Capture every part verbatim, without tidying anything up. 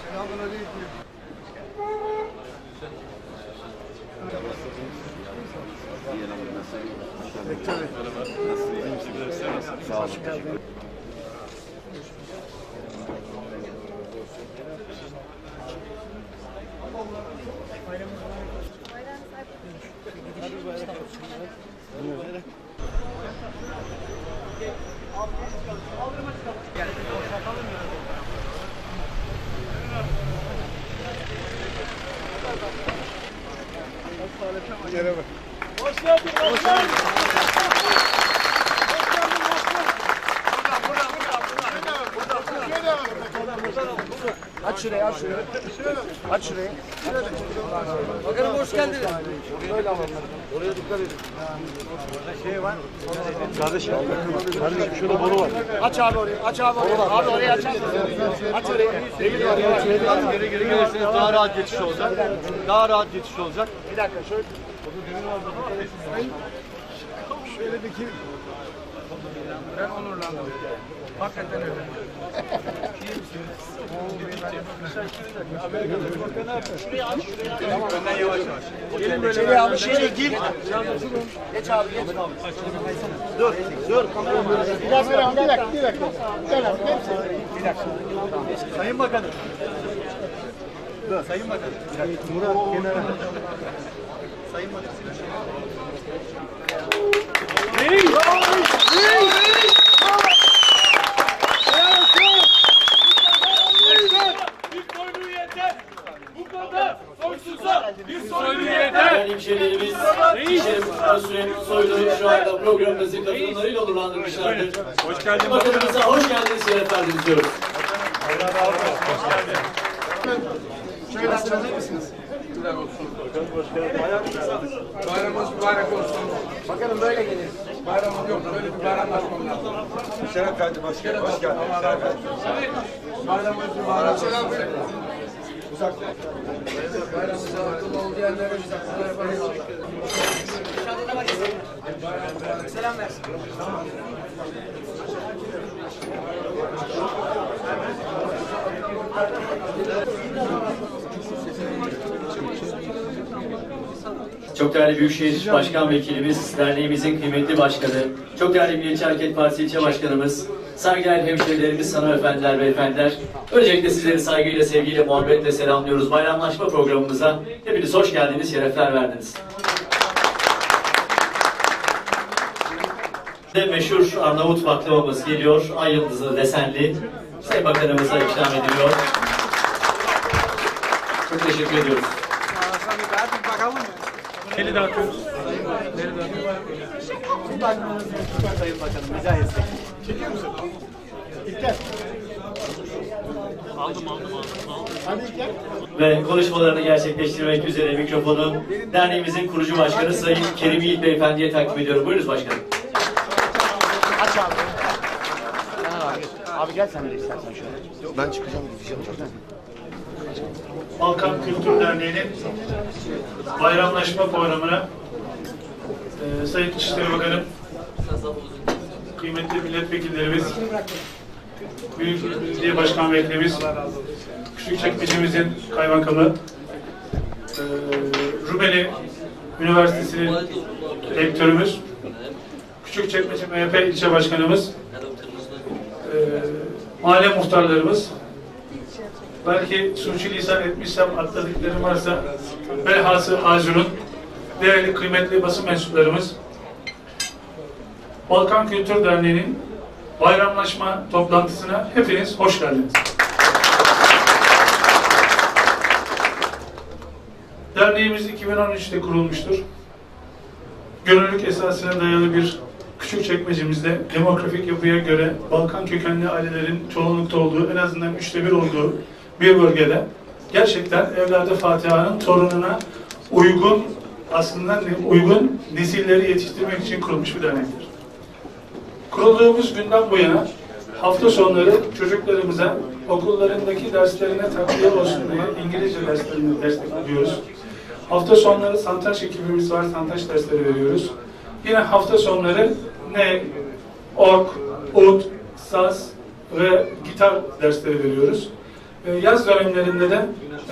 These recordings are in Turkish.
Sağ olun. Hoş geldin. Hoş geldin. Aç şurayı, aç şurayı. Aç şurayı. Bakanım hoş geldiniz. Böyle alalım. Oraya dikkat edin. Şey var. Kardeşim. Kardeşim şurada boru var. Aç abi orayı. Aç abi orayı. Abi orayı aç. Aç orayı. Değil var ya. Geri geri gelirseniz daha rahat geçiş olacak. Daha rahat geçiş olacak. Bir dakika şöyle. Şöyle bir kim? Ben onurlandım. Hakikaten öyle. Önden yavaş yavaş. Gelin böyle. İçeri abi, içeri gir. Geç abi, geç. Dur, dur. Bir dakika, bir dakika, bir dakika. Gel abi, gel. Bir dakika. Sayın Bakanım. Dur. Sayın Bakanım. Murat, kenara. Sayın Bakanım. Hey! Hey! Değerli hemşehrilerimiz, Şerif Süleyman Soylu şu anda programımızın katılımlarıyla onurlandırmışlardır. Hoş geldin. Bakanımıza hoş geldiniz, şeref verdiniz diyoruz. Hoş geldin. Şöyle açabilir misiniz? Bayramımız mübarek olsun. Bakalım böyle gelin. Bayramımız yok. Böyle bir bayramlaşmam lazım. Şeref kaydı başkanım. Hoş geldin. Bayramımız mübarek olsun. Bayramımıza akıllı ol diyenlere biz akıllı yaparız. Selam versin. Çok değerli Büyükşehir Başkan Vekilimiz, derneğimizin kıymetli başkanı, çok değerli Milliyetçi Hareket Partisi ilçe başkanımız, saygıdeğer hemşehrilerimiz, hanımefendiler, beyefendiler. Öncelikle sizleri saygıyla, sevgiyle, muhabbetle selamlıyoruz. Bayramlaşma programımıza hepiniz hoş geldiniz, şerefler verdiniz. Ve meşhur Arnavut baklavamız geliyor, ay yıldızlı desenli. Sayın Bakanımıza ikram ediliyor. Çok teşekkür ediyoruz. Eli dağıtıyoruz. Sayın Bakanım, rica etsek. Çekiyor musun? İlker. Aldım, aldım, aldım. aldım. Hadi İlker. Ve konuşmalarını gerçekleştirmek üzere mikrofonu derneğimizin kurucu başkanı Sayın Kerim Yiğit Beyefendi'ye takdim ediyorum. Buyurunuz başkanım. Aç abi. Abi, abi gel sen de istersen şöyle. Ben çıkacağım, gideceğim. Balkan Kültür Derneği'nin bayramlaşma programına e, Sayın İçişleri Bakanım, kıymetli milletvekillerimiz, Büyük Belediye Başkan Vekilimiz, Küçükçekmece'mizin kaymakamı, e, Rumeli Üniversitesi'nin rektörümüz, Küçükçekmece M H P ilçe başkanımız, e, mahalle muhtarlarımız, belki sürçülisan etmişsem atladıklarım varsa velhası Acun'un değerli kıymetli basın mensuplarımız, Balkan Kültür Derneği'nin bayramlaşma toplantısına hepiniz hoş geldiniz. Derneğimiz iki bin on üç'te kurulmuştur. Gönüllülük esasına dayalı bir Küçükçekmece'mizde demografik yapıya göre Balkan kökenli ailelerin çoğunlukta olduğu, en azından üçte bir olduğu bir bölgede gerçekten evladı Fatiha'nın torununa uygun, aslında uygun nesilleri yetiştirmek için kurulmuş bir dernektir. Kurulduğumuz günden bu yana hafta sonları çocuklarımıza okullarındaki derslerine takviye olsun diye İngilizce derslerini destekliyoruz. Hafta sonları santaç ekibimiz var, santaç dersleri veriyoruz. Yine hafta sonları ne org, ud, saz ve gitar dersleri veriyoruz. E, yaz dönemlerinde de e,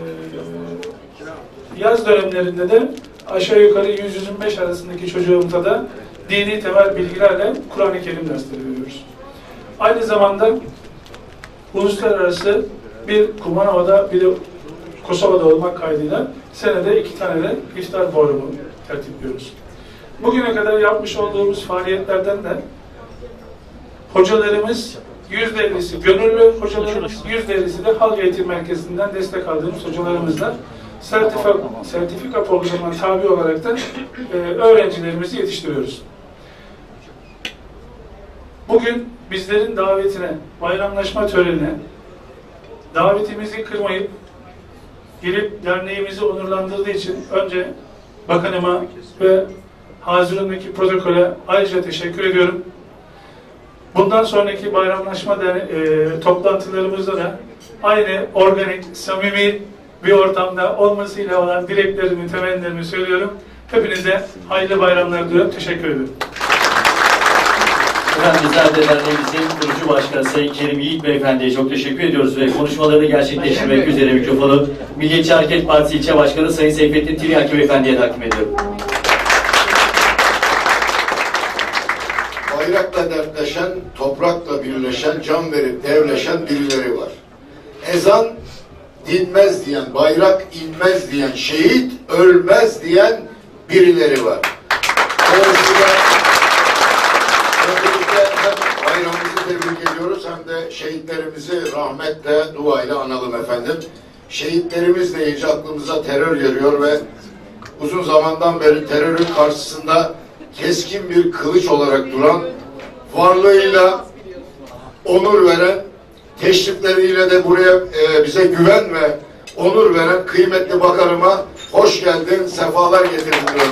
yaz dönemlerinde de aşağı yukarı yüz yüz beş arasındaki çocuğumuza da dini temel bilgilerle Kur'an-ı Kerim dersleri veriyoruz. Aynı zamanda uluslararası bir Kumanova'da bir de Kosova'da olmak kaydıyla senede iki tane de iftar forumu tertipliyoruz. Bugüne kadar yapmış olduğumuz faaliyetlerden de hocalarımız yüzde ellisi gönüllü hocalarımız, yüzde ellisi de Halk Eğitim Merkezi'nden destek aldığımız hocalarımızla sertifika, sertifika programına tabi olarak da e, öğrencilerimizi yetiştiriyoruz. Bugün bizlerin davetine, bayramlaşma törenine davetimizi kırmayıp gelip derneğimizi onurlandırdığı için önce bakanıma ve Hazirun'daki protokole ayrıca teşekkür ediyorum. Bundan sonraki bayramlaşma derne e, toplantılarımızda da aynı organik, samimi bir ortamda olmasıyla olan dileklerimi, temennilerimi söylüyorum. Hepinize hayırlı bayramlar diliyorum. Teşekkür ederim. Efendim bizler de derneğimizin kurucu başkanı Sayın Kerim Yiğit Beyefendi'ye çok teşekkür ediyoruz ve konuşmalarını gerçekleştirmek üzere mikrofonu Milliyetçi Hareket Partisi İlçe Başkanı Sayın Seyfettin Tiryaki Beyefendi'ye takdim ediyorum. Bayrakla dertleşen, toprakla birleşen, can verip devleşen birileri var. Ezan dinmez diyen, bayrak inmez diyen, şehit ölmez diyen birileri var. Dolayısıyla hem bayramımızı tebrik ediyoruz hem de şehitlerimizi rahmetle, duayla analım efendim. Şehitlerimiz deyince aklımıza terör geliyor ve uzun zamandan beri terörün karşısında keskin bir kılıç olarak duran, varlığıyla onur veren, teşrifleriyle de buraya e, bize güven ve onur veren kıymetli bakanıma hoş geldin, sefalar getirdin diyorum.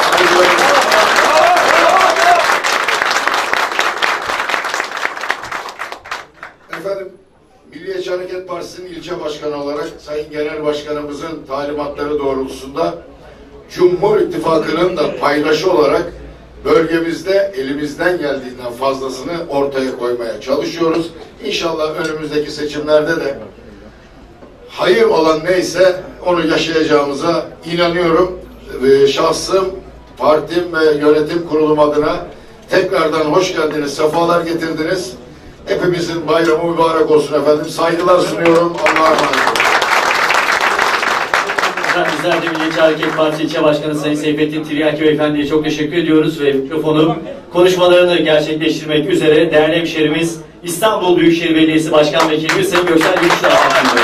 Efendim, Milliyetçi Hareket Partisi'nin ilçe başkanı olarak Sayın Genel Başkanımızın talimatları doğrultusunda Cumhur İttifakı'nın da paydaşı olarak bölgemizde elimizden geldiğinden fazlasını ortaya koymaya çalışıyoruz. İnşallah önümüzdeki seçimlerde de hayır olan neyse onu yaşayacağımıza inanıyorum. Şahsım, partim ve yönetim kurulum adına tekrardan hoş geldiniz, sefalar getirdiniz. Hepimizin bayramı mübarek olsun efendim. Saygılar sunuyorum. Allah'a emanet olun. Bizler de Milliyetçi Hareket Partisi İlçe Başkanı Sayın Seyfettin Tiryaki Beyefendi'ye çok teşekkür ediyoruz ve mikrofonu konuşmalarını gerçekleştirmek üzere değerli hemşerimiz İstanbul Büyükşehir Belediyesi Başkan Vekilimiz Sayın Göksel Gümüşdağ.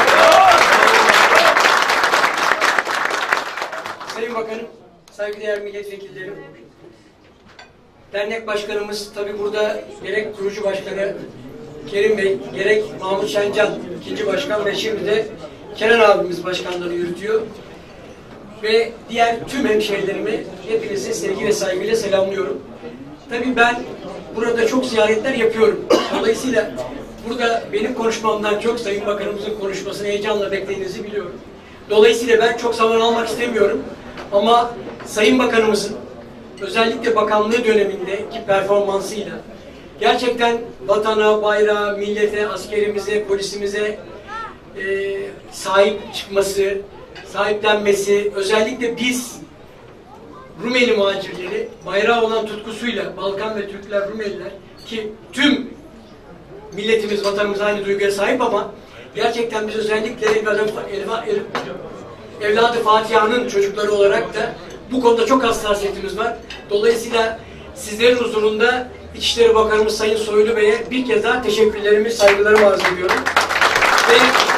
Sayın Bakanım, saygıdeğer milletvekillerim, dernek başkanımız tabi burada gerek kurucu başkanı Kerim Bey, gerek Mahmut Şencan ikinci başkan ve şimdi de Kenan abimiz başkanlığı yürütüyor. Ve diğer tüm hemşehrilerimi hepinizi sevgi ve saygıyla selamlıyorum. Tabii ben burada çok ziyaretler yapıyorum. Dolayısıyla burada benim konuşmamdan çok Sayın Bakanımızın konuşmasını heyecanla beklediğinizi biliyorum. Dolayısıyla ben çok zaman almak istemiyorum. Ama Sayın Bakanımızın özellikle bakanlığı dönemindeki performansıyla gerçekten vatana, bayrağa, millete, askerimize, polisimize e, sahip çıkması, sahiplenmesi, özellikle biz Rumeli muhacirleri bayrağı olan tutkusuyla Balkan ve Türkler, Rumeliler ki tüm milletimiz, vatanımız aynı duyguya sahip ama gerçekten biz özellikle evladı, evladı Fatiha'nın çocukları olarak da bu konuda çok hassasiyetimiz var. Dolayısıyla sizlerin huzurunda İçişleri Bakanımız Sayın Soylu Bey'e bir kez daha teşekkürlerimi, saygılarımı arz ediyorum. Ve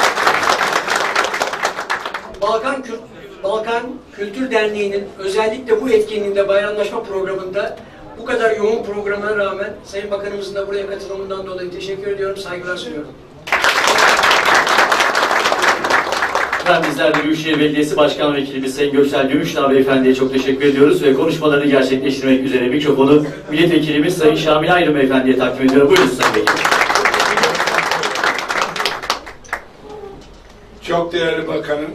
Balkan, Kült Balkan Kültür Derneği'nin özellikle bu etkinliğinde, bayramlaşma programında bu kadar yoğun programa rağmen Sayın Bakanımızın da buraya katılımından dolayı teşekkür ediyorum, saygılar sunuyorum. Bizler de Büyükşehir Belediyesi Başkan Vekilimiz Sayın Göksel Gümüşdağ Beyefendi'ye çok teşekkür ediyoruz ve konuşmalarını gerçekleştirmek üzere mikrofonu Milletvekilimiz Sayın Şamil Aydın Beyefendi'ye takdim ediyorum. Buyurun Sayın Vekilim. Çok değerli Bakanım,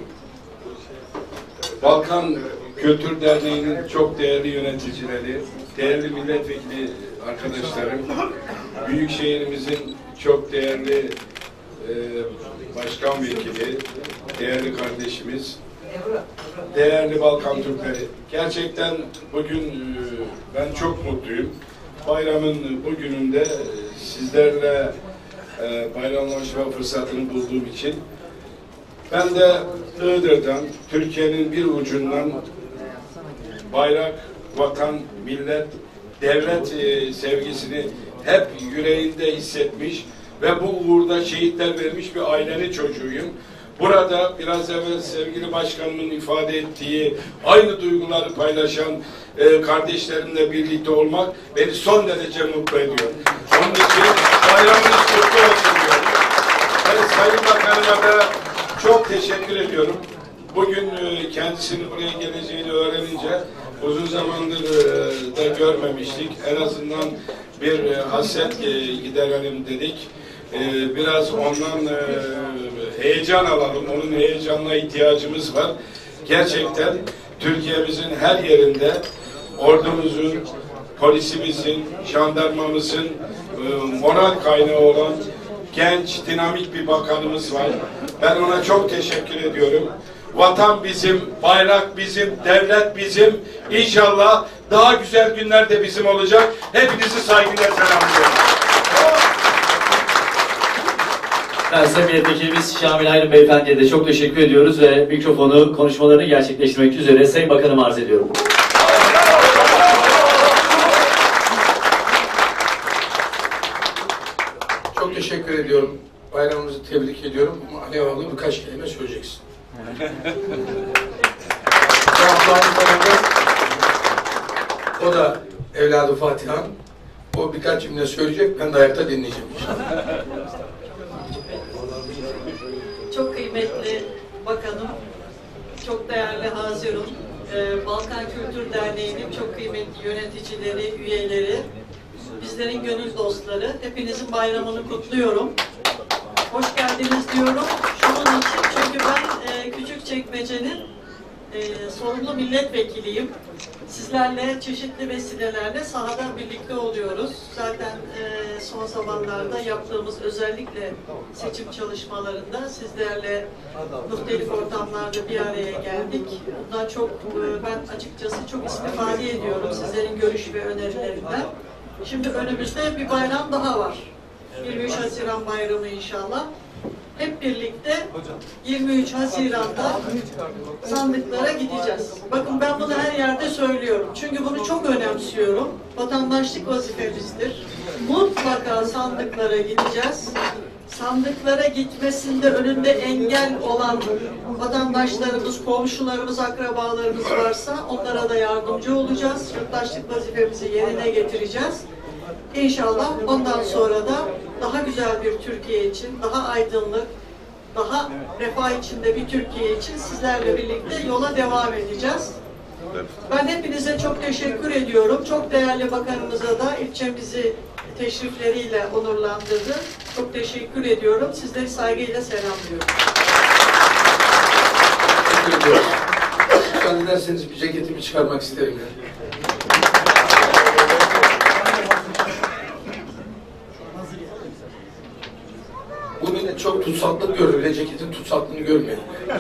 Balkan Kültür Derneği'nin çok değerli yöneticileri, değerli milletvekili arkadaşlarım, Büyükşehirimizin çok değerli e, başkan vekili, değerli kardeşimiz, değerli Balkan Türkleri. Gerçekten bugün e, ben çok mutluyum. Bayramın bugününde e, sizlerle e, bayramlaşma fırsatını bulduğum için. Ben de Iğdır'dan, Türkiye'nin bir ucundan bayrak, vatan, millet, devlet e, sevgisini hep yüreğinde hissetmiş ve bu uğurda şehitler vermiş bir ailenin çocuğuyum. Burada biraz evvel sevgili başkanımın ifade ettiği aynı duyguları paylaşan e, kardeşlerimle birlikte olmak beni son derece mutlu ediyor. Onun için bayramınız kutlu olsun diyorum. Ben Sayın Bakanıma da çok teşekkür ediyorum. Bugün e, kendisinin buraya geleceğini öğrenince uzun zamandır e, da görmemiştik. En azından bir e, hasret e, giderelim dedik. E, biraz ondan e, heyecan alalım. Onun heyecanına ihtiyacımız var. Gerçekten Türkiye'mizin her yerinde ordumuzun, polisimizin, jandarmamızın e, moral kaynağı olan genç, dinamik bir bakanımız var. Ben ona çok teşekkür ediyorum. Vatan bizim, bayrak bizim, devlet bizim. İnşallah daha güzel günler de bizim olacak. Hepinizi saygıyla selamlıyorum. Ben size milletvekilimiz Şamil Aydın Beyefendi'ye de çok teşekkür ediyoruz ve mikrofonu, konuşmalarını gerçekleştirmek üzere Sayın Bakanıma arz ediyorum. Çok teşekkür ediyorum. Bayramımızı tebrik ediyorum ama Aleyha'lı birkaç kelime söyleyeceksin. O da evladı Fatihan. O birkaç cümle söyleyecek, ben de ayakta dinleyeceğim inşallah. Çok kıymetli bakanım, çok değerli Hazirum, ee, Balkan Kültür Derneği'nin çok kıymetli yöneticileri, üyeleri, bizlerin gönül dostları, hepinizin bayramını kutluyorum. Hoş geldiniz diyorum. Şunun için, çünkü ben e, Küçükçekmece'nin e, sorumlu milletvekiliyim. Sizlerle çeşitli vesilelerle sahada birlikte oluyoruz. Zaten e, son zamanlarda yaptığımız özellikle seçim çalışmalarında sizlerle muhtelif ortamlarda bir araya geldik. Bundan çok e, ben açıkçası çok istifade ediyorum sizlerin görüş ve önerilerinden. Şimdi önümüzde bir bayram daha var. yirmi üç Haziran bayramı inşallah. Hep birlikte yirmi üç Haziran'da sandıklara gideceğiz. Bakın ben bunu her yerde söylüyorum. Çünkü bunu çok önemsiyorum. Vatandaşlık vazifemizdir. Mutlaka sandıklara gideceğiz. Sandıklara gitmesinde önünde engel olan vatandaşlarımız, komşularımız, akrabalarımız varsa onlara da yardımcı olacağız. Yurttaşlık vazifemizi yerine getireceğiz. İnşallah ondan sonra da daha güzel bir Türkiye için, daha aydınlık, daha refah içinde bir Türkiye için sizlerle birlikte yola devam edeceğiz. Ben hepinize çok teşekkür ediyorum. Çok değerli bakanımıza da ilçemizi teşrifleriyle onurlandırdı. Çok teşekkür ediyorum. Sizleri saygıyla selamlıyorum. Teşekkür ediyorum. Müsaade ederseniz bir ceketimi çıkarmak isterim. Yani. Bu millet çok tutsaklık görür ve ceketin tutsaklığını görmüyor.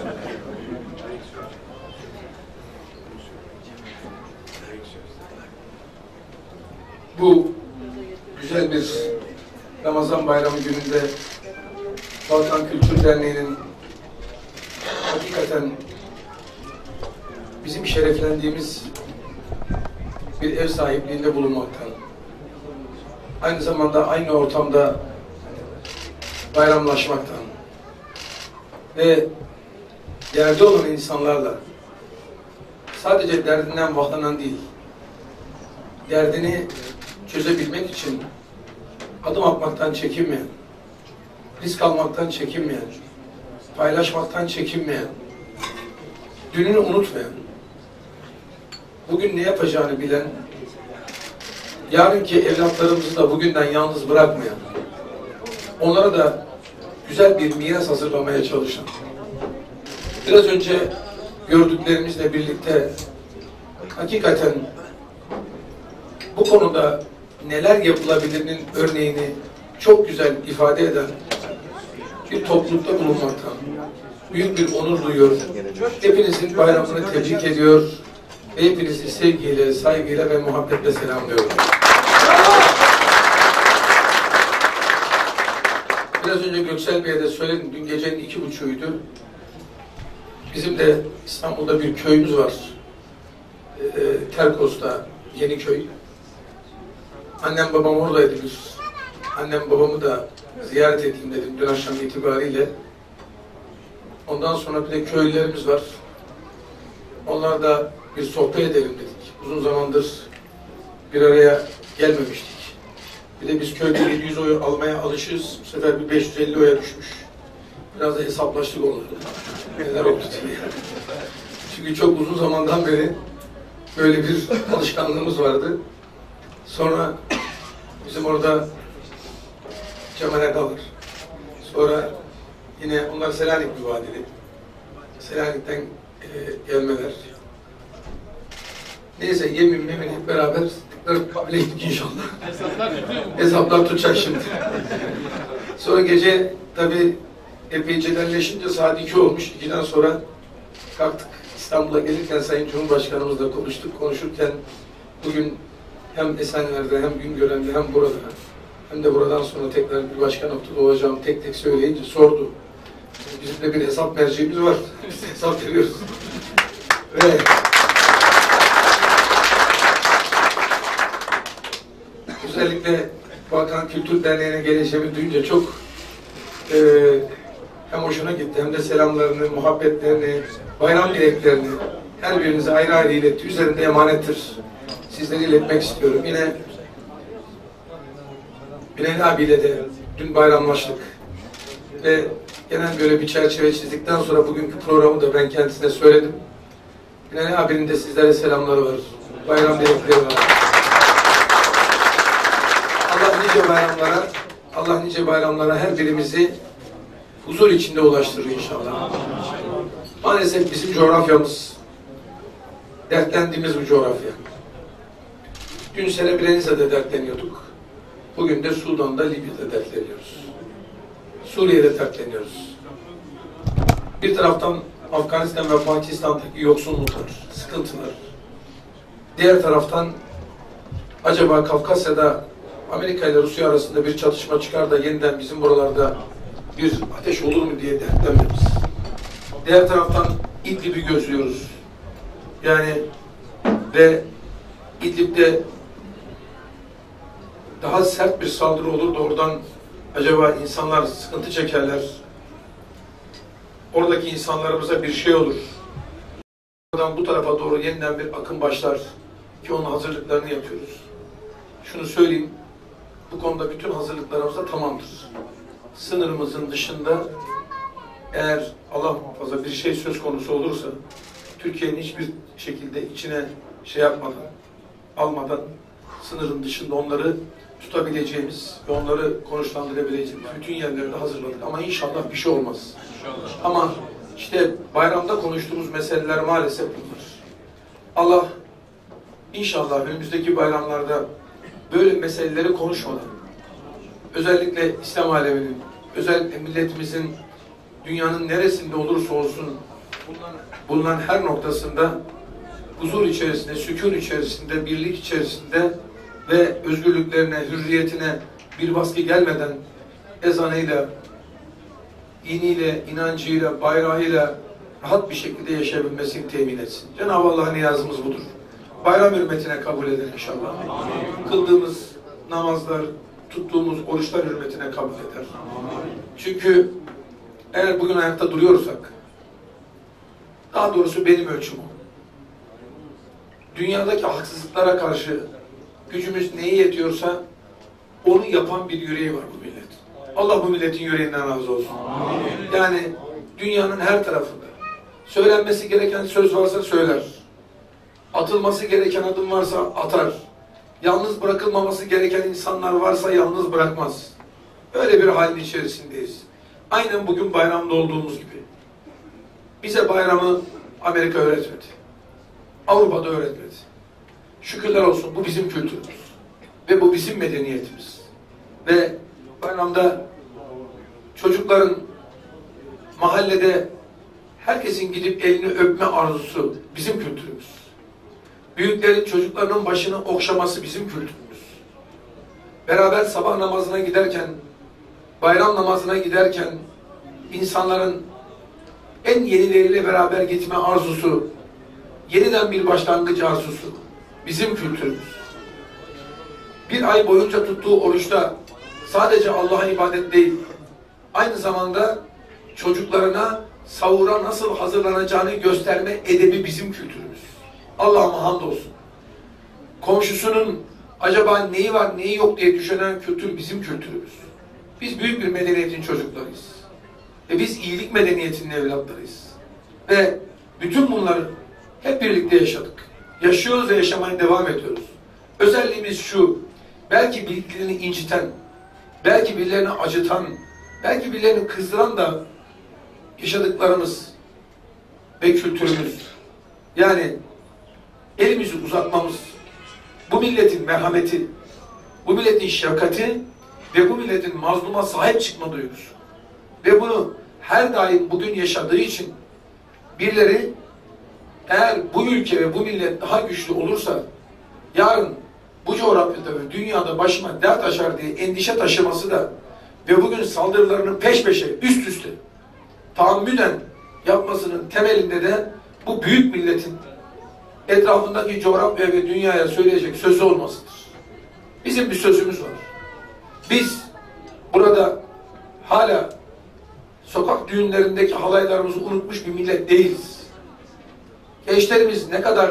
Bu güzel bir Ramazan bayramı gününde Balkan Kültür Derneği'nin hakikaten bizim şereflendiğimiz bir ev sahipliğinde bulunmaktan, aynı zamanda aynı ortamda bayramlaşmaktan ve yerde olan insanlarla sadece derdinden vahlanan değil, derdini çözebilmek için adım atmaktan çekinmeyen, risk almaktan çekinmeyen, paylaşmaktan çekinmeyen, dününü unutmayan, bugün ne yapacağını bilen, yarınki evlatlarımızı da bugünden yalnız bırakmayan, onlara da güzel bir miras hazırlamaya çalışan, biraz önce gördüklerimizle birlikte hakikaten bu konuda neler yapılabilirinin örneğini çok güzel ifade eden bir toplulukta bulunmaktan büyük bir onur duyuyorum. Hepinizin bayramını tebrik ediyor ve hepinizi sevgiyle, saygıyla ve muhabbetle selamlıyorum. Biraz önce Göksel Bey'e de söyledim, dün gecenin iki buçuğuydu. Bizim de İstanbul'da bir köyümüz var. Ee, Terkos'ta, Yeniköy. Annem babam oradaydı. Bir. Annem babamı da ziyaret edeyim dedim dün akşam itibariyle. Ondan sonra bir de köylülerimiz var. Onlar da bir sohbet edelim dedik. Uzun zamandır bir araya gelmemiştik. Bir de biz köyde yedi yüz oy almaya alışırız. Bu sefer bir beş yüz elli oya düşmüş. Biraz da hesaplaştık onları. Neler oldu diye. Çünkü çok uzun zamandan beri böyle bir alışkanlığımız vardı. Sonra bizim orada Cemal Erdal var. Sonra yine onlar Selanik mübadili. Selanik'ten e, gelmeler. Neyse yemin memin hep beraber tekrar kabile ettik inşallah. Hesaplar tutuyor mu? Hesaplar tutacak şimdi. Sonra gece tabi epeyce derleşince saat iki olmuş. ikiden sonra kalktık. İstanbul'a gelirken Sayın Cumhurbaşkanımızla konuştuk. Konuşurken bugün hem Esenler'de hem Güngören'de hem burada hem de buradan sonra tekrar bir başka noktada olacağım tek tek söyleyince sordu. Bizim de bir hesap merciğimiz var. Biz de hesap veriyoruz. Ve özellikle Balkan Kültür Derneği'ne geleceğimi duyunca çok e, hem hoşuna gitti hem de selamlarını, muhabbetlerini, bayram dileklerini her birinize ayrı ayrı iletti. Üzerinde emanettir. Sizlere iletmek istiyorum. Yine Binali abiyle de dün bayramlaştık. Ve genel böyle bir çerçeve çizdikten sonra bugünkü programı da ben kendisine söyledim. Binali abinin de sizlere selamları var. Bayram dilekleri var. Allah nice bayramlara, Allah nice bayramlara her birimizi huzur içinde ulaştırır inşallah. Maalesef bizim coğrafyamız, dertlendiğimiz bu coğrafya. Dün Srebrenica'da dertleniyorduk. Bugün de Sudan'da, Libya'da dertleniyoruz. Suriye'de dertleniyoruz. Bir taraftan Afganistan ve Pakistan'daki yoksulluklar, sıkıntılar. Diğer taraftan acaba Kafkasya'da Amerika ile Rusya arasında bir çatışma çıkar da yeniden bizim buralarda bir ateş olur mu diye dertlenmemiz. Diğer taraftan İdlib'i gözlüyoruz. Yani ve İdlib'de daha sert bir saldırı olur da oradan acaba insanlar sıkıntı çekerler. Oradaki insanlarımıza bir şey olur. Oradan bu tarafa doğru yeniden bir akım başlar ki onun hazırlıklarını yapıyoruz. Şunu söyleyeyim, bu konuda bütün hazırlıklarımız da tamamdır. Sınırımızın dışında eğer Allah muhafaza bir şey söz konusu olursa Türkiye'nin hiçbir şekilde içine şey yapmadan, almadan sınırın dışında onları tutabileceğimiz ve onları konuşlandırabileceğimiz bütün yerlerde hazırladık. Ama inşallah bir şey olmaz. İnşallah. Ama işte bayramda konuştuğumuz meseleler maalesef bunlar. Allah inşallah önümüzdeki bayramlarda böyle meseleleri konuşmadan, özellikle İslam aleminin, özellikle milletimizin dünyanın neresinde olursa olsun bulunan her noktasında huzur içerisinde, sükun içerisinde, birlik içerisinde ve özgürlüklerine, hürriyetine bir baskı gelmeden ezanıyla, diniyle, inancıyla, bayrağıyla rahat bir şekilde yaşayabilmesini temin etsin. Cenab-ı Allah'ın niyazımız budur. Bayram hürmetine kabul eder inşallah. Amin. Kıldığımız namazlar, tuttuğumuz oruçlar hürmetine kabul eder. Amin. Çünkü eğer bugün ayakta duruyorsak, daha doğrusu benim ölçüm o. Dünyadaki haksızlıklara karşı gücümüz neyi yetiyorsa onu yapan bir yüreği var bu millet. Allah bu milletin yüreğinden razı olsun. Amin. Yani dünyanın her tarafında söylenmesi gereken söz varsa söyler. Atılması gereken adım varsa atar. Yalnız bırakılmaması gereken insanlar varsa yalnız bırakmaz. Öyle bir halin içerisindeyiz. Aynen bugün bayramda olduğumuz gibi. Bize bayramı Amerika öğretmedi. Avrupa'da öğretmedi. Şükürler olsun bu bizim kültürümüz. Ve bu bizim medeniyetimiz. Ve bayramda çocukların mahallede herkesin gidip elini öpme arzusu bizim kültürümüz. Büyüklerin çocuklarının başını okşaması bizim kültürümüz. Beraber sabah namazına giderken, bayram namazına giderken insanların en yenileriyle beraber gitme arzusu, yeniden bir başlangıç arzusu bizim kültürümüz. Bir ay boyunca tuttuğu oruçta sadece Allah'a ibadet değil, aynı zamanda çocuklarına sahura nasıl hazırlanacağını gösterme edebi bizim kültürümüz. Allah'ıma hamdolsun. Komşusunun acaba neyi var neyi yok diye düşünen kültür bizim kültürümüz. Biz büyük bir medeniyetin çocuklarıyız. Ve biz iyilik medeniyetinin evlatlarıyız. Ve bütün bunları hep birlikte yaşadık. Yaşıyoruz ve yaşamaya devam ediyoruz. Özelliğimiz şu, belki birilerini inciten, belki birilerini acıtan, belki birilerini kızdıran da yaşadıklarımız ve kültürümüz. Yani elimizi uzatmamız, bu milletin merhameti, bu milletin şefkati ve bu milletin mazluma sahip çıkma duygusu. Ve bunu her daim bugün yaşadığı için birileri eğer bu ülke ve bu millet daha güçlü olursa yarın bu coğrafyada ve dünyada başıma dert açar diye endişe taşıması da ve bugün saldırılarını peş peşe üst üste tahammüden yapmasının temelinde de bu büyük milletin etrafındaki coğrafya ve dünyaya söyleyecek sözü olmasıdır. Bizim bir sözümüz var. Biz burada hala sokak düğünlerindeki halaylarımızı unutmuş bir millet değiliz. Gençlerimiz ne kadar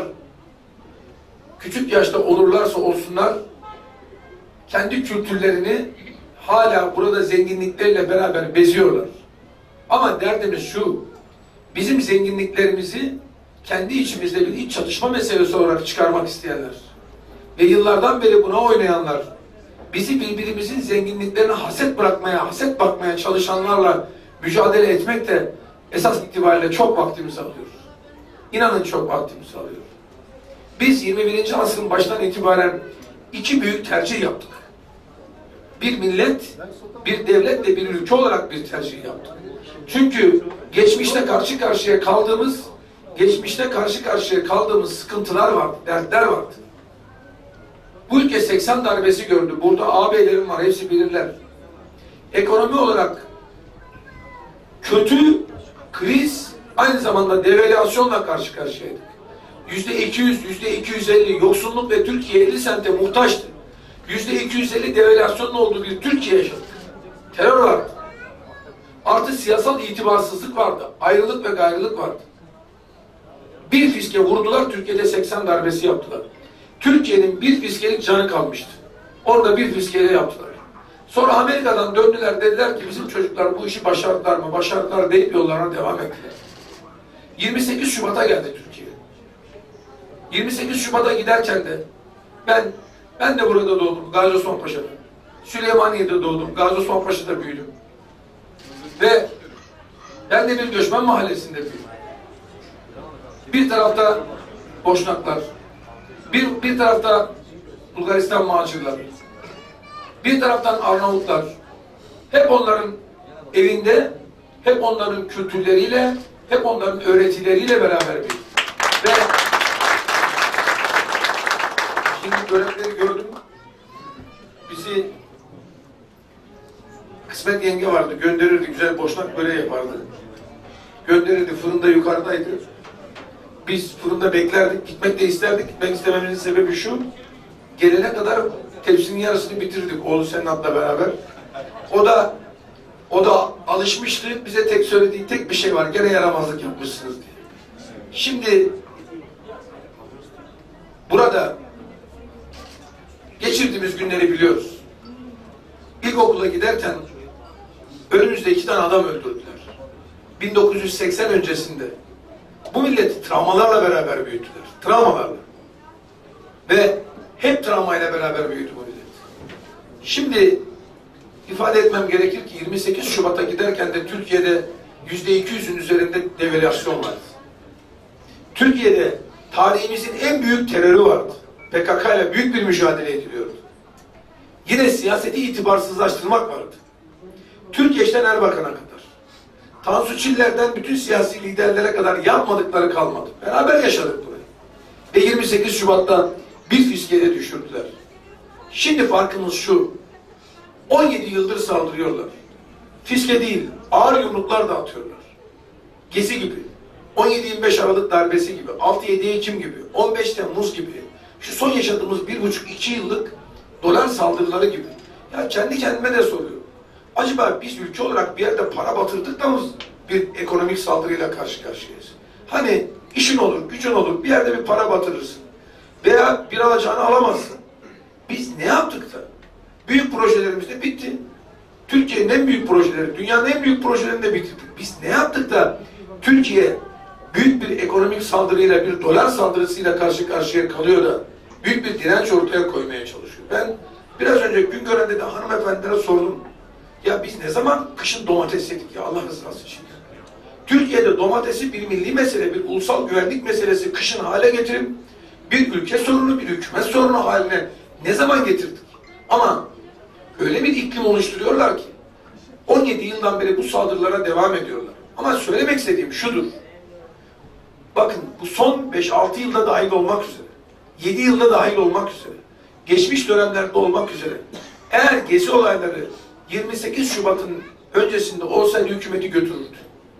küçük yaşta olurlarsa olsunlar, kendi kültürlerini hala burada zenginlikleriyle beraber beziyorlar. Ama derdimiz şu, bizim zenginliklerimizi kendi içimizde bir iç çatışma meselesi olarak çıkarmak isteyenler ve yıllardan beri buna oynayanlar, bizi birbirimizin zenginliklerine haset bırakmaya, haset bakmaya çalışanlarla mücadele etmek de esas itibariyle çok vaktimizi alıyor. İnanın çok vaktimizi alıyor. Biz yirmi birinci asrın baştan itibaren iki büyük tercih yaptık. Bir millet, bir devlet ve bir ülke olarak bir tercih yaptık. Çünkü geçmişte karşı karşıya kaldığımız, geçmişte karşı karşıya kaldığımız sıkıntılar vardı, dertler vardı. Bu ülke seksen darbesi gördü. Burada ağabeylerim var, hepsi bilirler. Ekonomi olarak kötü, kriz, aynı zamanda devalüasyonla karşı karşıyaydık. Yüzde iki yüz, yüzde iki yüz elli yoksulluk ve Türkiye elli sente muhtaçtı. Yüzde iki yüz elli devalüasyonla olduğu bir Türkiye yaşadık. Terör vardı. Artı siyasal itibarsızlık vardı. Ayrılık ve gayrılık vardı. Bir fiske vurdular, Türkiye'de seksen darbesi yaptılar. Türkiye'nin bir fiskelik canı kalmıştı. Orada bir fiskeyle yaptılar. Sonra Amerika'dan döndüler, dediler ki bizim çocuklar bu işi başardılar mı? Başardılar deyip yollarına devam ettiler. yirmi sekiz Şubat'a geldi Türkiye. yirmi sekiz Şubat'a giderken de ben ben de burada doğdum, Gazi Osman Paşa'da. Süleymaniye'de doğdum, Gazi Osman Paşa'da büyüdüm. Ve ben de bir göçmen mahallesinde büyüdüm. Bir tarafta Boşnaklar, bir, bir tarafta Bulgaristan Macirler, bir taraftan Arnavutlar. Hep onların evinde, hep onların kültürleriyle, hep onların öğretileriyle beraber büyüdüm. Ve şimdi börekleri gördüm. Bizi Kısmet yenge vardı, gönderirdi, güzel Boşnak böreği yapardı. Gönderirdi, fırında yukarıdaydı. Biz fırında beklerdik, gitmek de isterdik. Gitmek istememizin sebebi şu, gelene kadar tepsinin yarısını bitirdik oğlu Senat'la beraber. O da o da alışmıştı, bize tek söylediği tek bir şey var, gene yaramazlık yapmışsınız diye. Şimdi burada geçirdiğimiz günleri biliyoruz. İlkokula giderken önümüzde iki tane adam öldürdüler. bin dokuz yüz seksen öncesinde. Bu milleti travmalarla beraber büyüttüler. Travmalarla. Ve hep travmayla beraber büyüdü bu millet. Şimdi ifade etmem gerekir ki yirmi sekiz Şubat'a giderken de Türkiye'de yüzde iki yüzün üzerinde devalüasyon vardı. Türkiye'de tarihimizin en büyük terörü vardı. P K K ile büyük bir mücadele ediliyordu. Yine siyaseti itibarsızlaştırmak vardı. Türkeş'ten Erbakan'a kadar. Tansu Çiller'den bütün siyasi liderlere kadar yapmadıkları kalmadı. Beraber yaşadık burayı. Ve yirmi sekiz Şubat'ta bir fiskeye düşürdüler. Şimdi farkımız şu. on yedi yıldır saldırıyorlar. Fiske değil, ağır yumruklar da atıyorlar. Gezi gibi, on yedi yirmi beş Aralık darbesi gibi, altı yedi Ekim gibi, on beş Temmuz gibi, şu son yaşadığımız bir buçuk iki yıllık dolar saldırıları gibi. Ya kendi kendime de soruyorum. Acaba biz ülke olarak bir yerde para batırdık da mı bir ekonomik saldırıyla karşı karşıyayız? Hani işin olur, gücün olur, bir yerde bir para batırırsın. Veya bir alacağını alamazsın. Biz ne yaptık da? Büyük projelerimiz de bitti. Türkiye'nin en büyük projeleri, dünyanın en büyük projelerini de bitirdik. Biz ne yaptık da Türkiye büyük bir ekonomik saldırıyla, bir dolar saldırısıyla karşı karşıya kalıyor da büyük bir direnç ortaya koymaya çalışıyor. Ben biraz önce Güngören'de de hanımefendilere sordum. Ya biz ne zaman kışın domates yedik ya Allah rızası için. Türkiye'de domatesi bir milli mesele, bir ulusal güvenlik meselesi kışın hale getirip bir ülke sorunu, bir hükümet sorunu haline ne zaman getirdik? Ama öyle bir iklim oluşturuyorlar ki on yedi yıldan beri bu saldırılara devam ediyorlar. Ama söylemek istediğim şudur. Bakın bu son beş altı yılda dahil olmak üzere, yedi yılda dahil olmak üzere, geçmiş dönemlerde olmak üzere eğer gezi olayları yirmi sekiz Şubat'ın öncesinde olsaydı hükümeti götürürdü.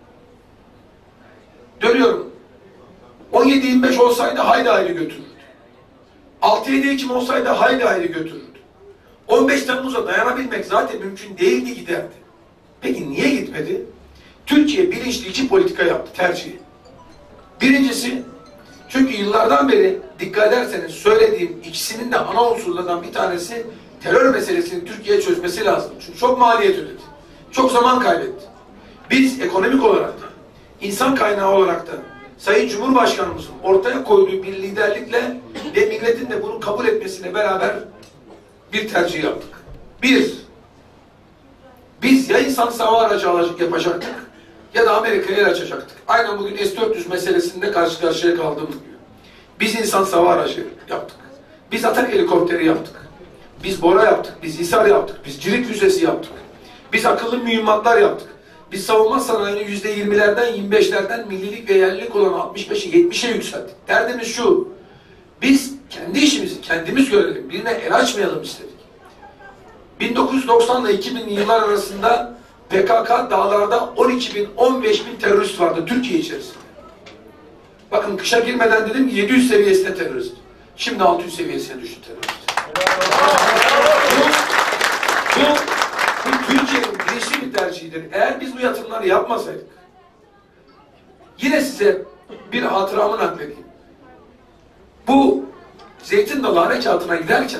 Dönüyorum. on yedi yirmi beş olsaydı haydi haydi götürürdü. altı yedi Ekim olsaydı haydi haydi götürürdü. on beş Temmuz'a dayanabilmek zaten mümkün değildi, giderdi. Peki niye gitmedi? Türkiye bilinçli iki politika yaptı, tercihi. Birincisi, çünkü yıllardan beri dikkat ederseniz söylediğim ikisinin de ana unsurlardan bir tanesi terör meselesini Türkiye çözmesi lazım. Çünkü çok maliyet ödedi. Çok zaman kaybetti. Biz ekonomik olarak da, insan kaynağı olarak da Sayın Cumhurbaşkanımızın ortaya koyduğu bir liderlikle ve milletin de bunu kabul etmesine beraber bir tercih yaptık. Bir, biz ya insan hava aracı yapacaktık ya da Amerika'ya el açacaktık. Aynen bugün S dört yüz meselesinde karşı karşıya kaldığımız gibi. Biz insan hava aracı yaptık. Biz atak helikopteri yaptık. Biz Bora yaptık. Biz Hisar yaptık. Biz Cirit Füzesi yaptık. Biz akıllı mühimmatlar yaptık. Biz savunma sanayinin yüzde yirmilerden yirmi beşlerden millilik ve yerlilik olan altmış beşe yetmişe yükselttik. Derdimiz şu. Biz kendi işimizi kendimiz görelim. Birine el açmayalım istedik. bin dokuz yüz doksan ile iki binli yıllar arasında P K K dağlarda on iki bin on beş bin terörist vardı Türkiye içerisinde. Bakın kışa girmeden dedim ki yedi yüz seviyesinde terörist. Şimdi altı yüz seviyesine düştü terörist. bu, bu, bu Türkiye'nin bilinçli bir tercihidir. Eğer biz bu yatırımları yapmasaydık, yine size bir hatıramı nakledeyim. Bu Zeytin Dalı harekatına giderken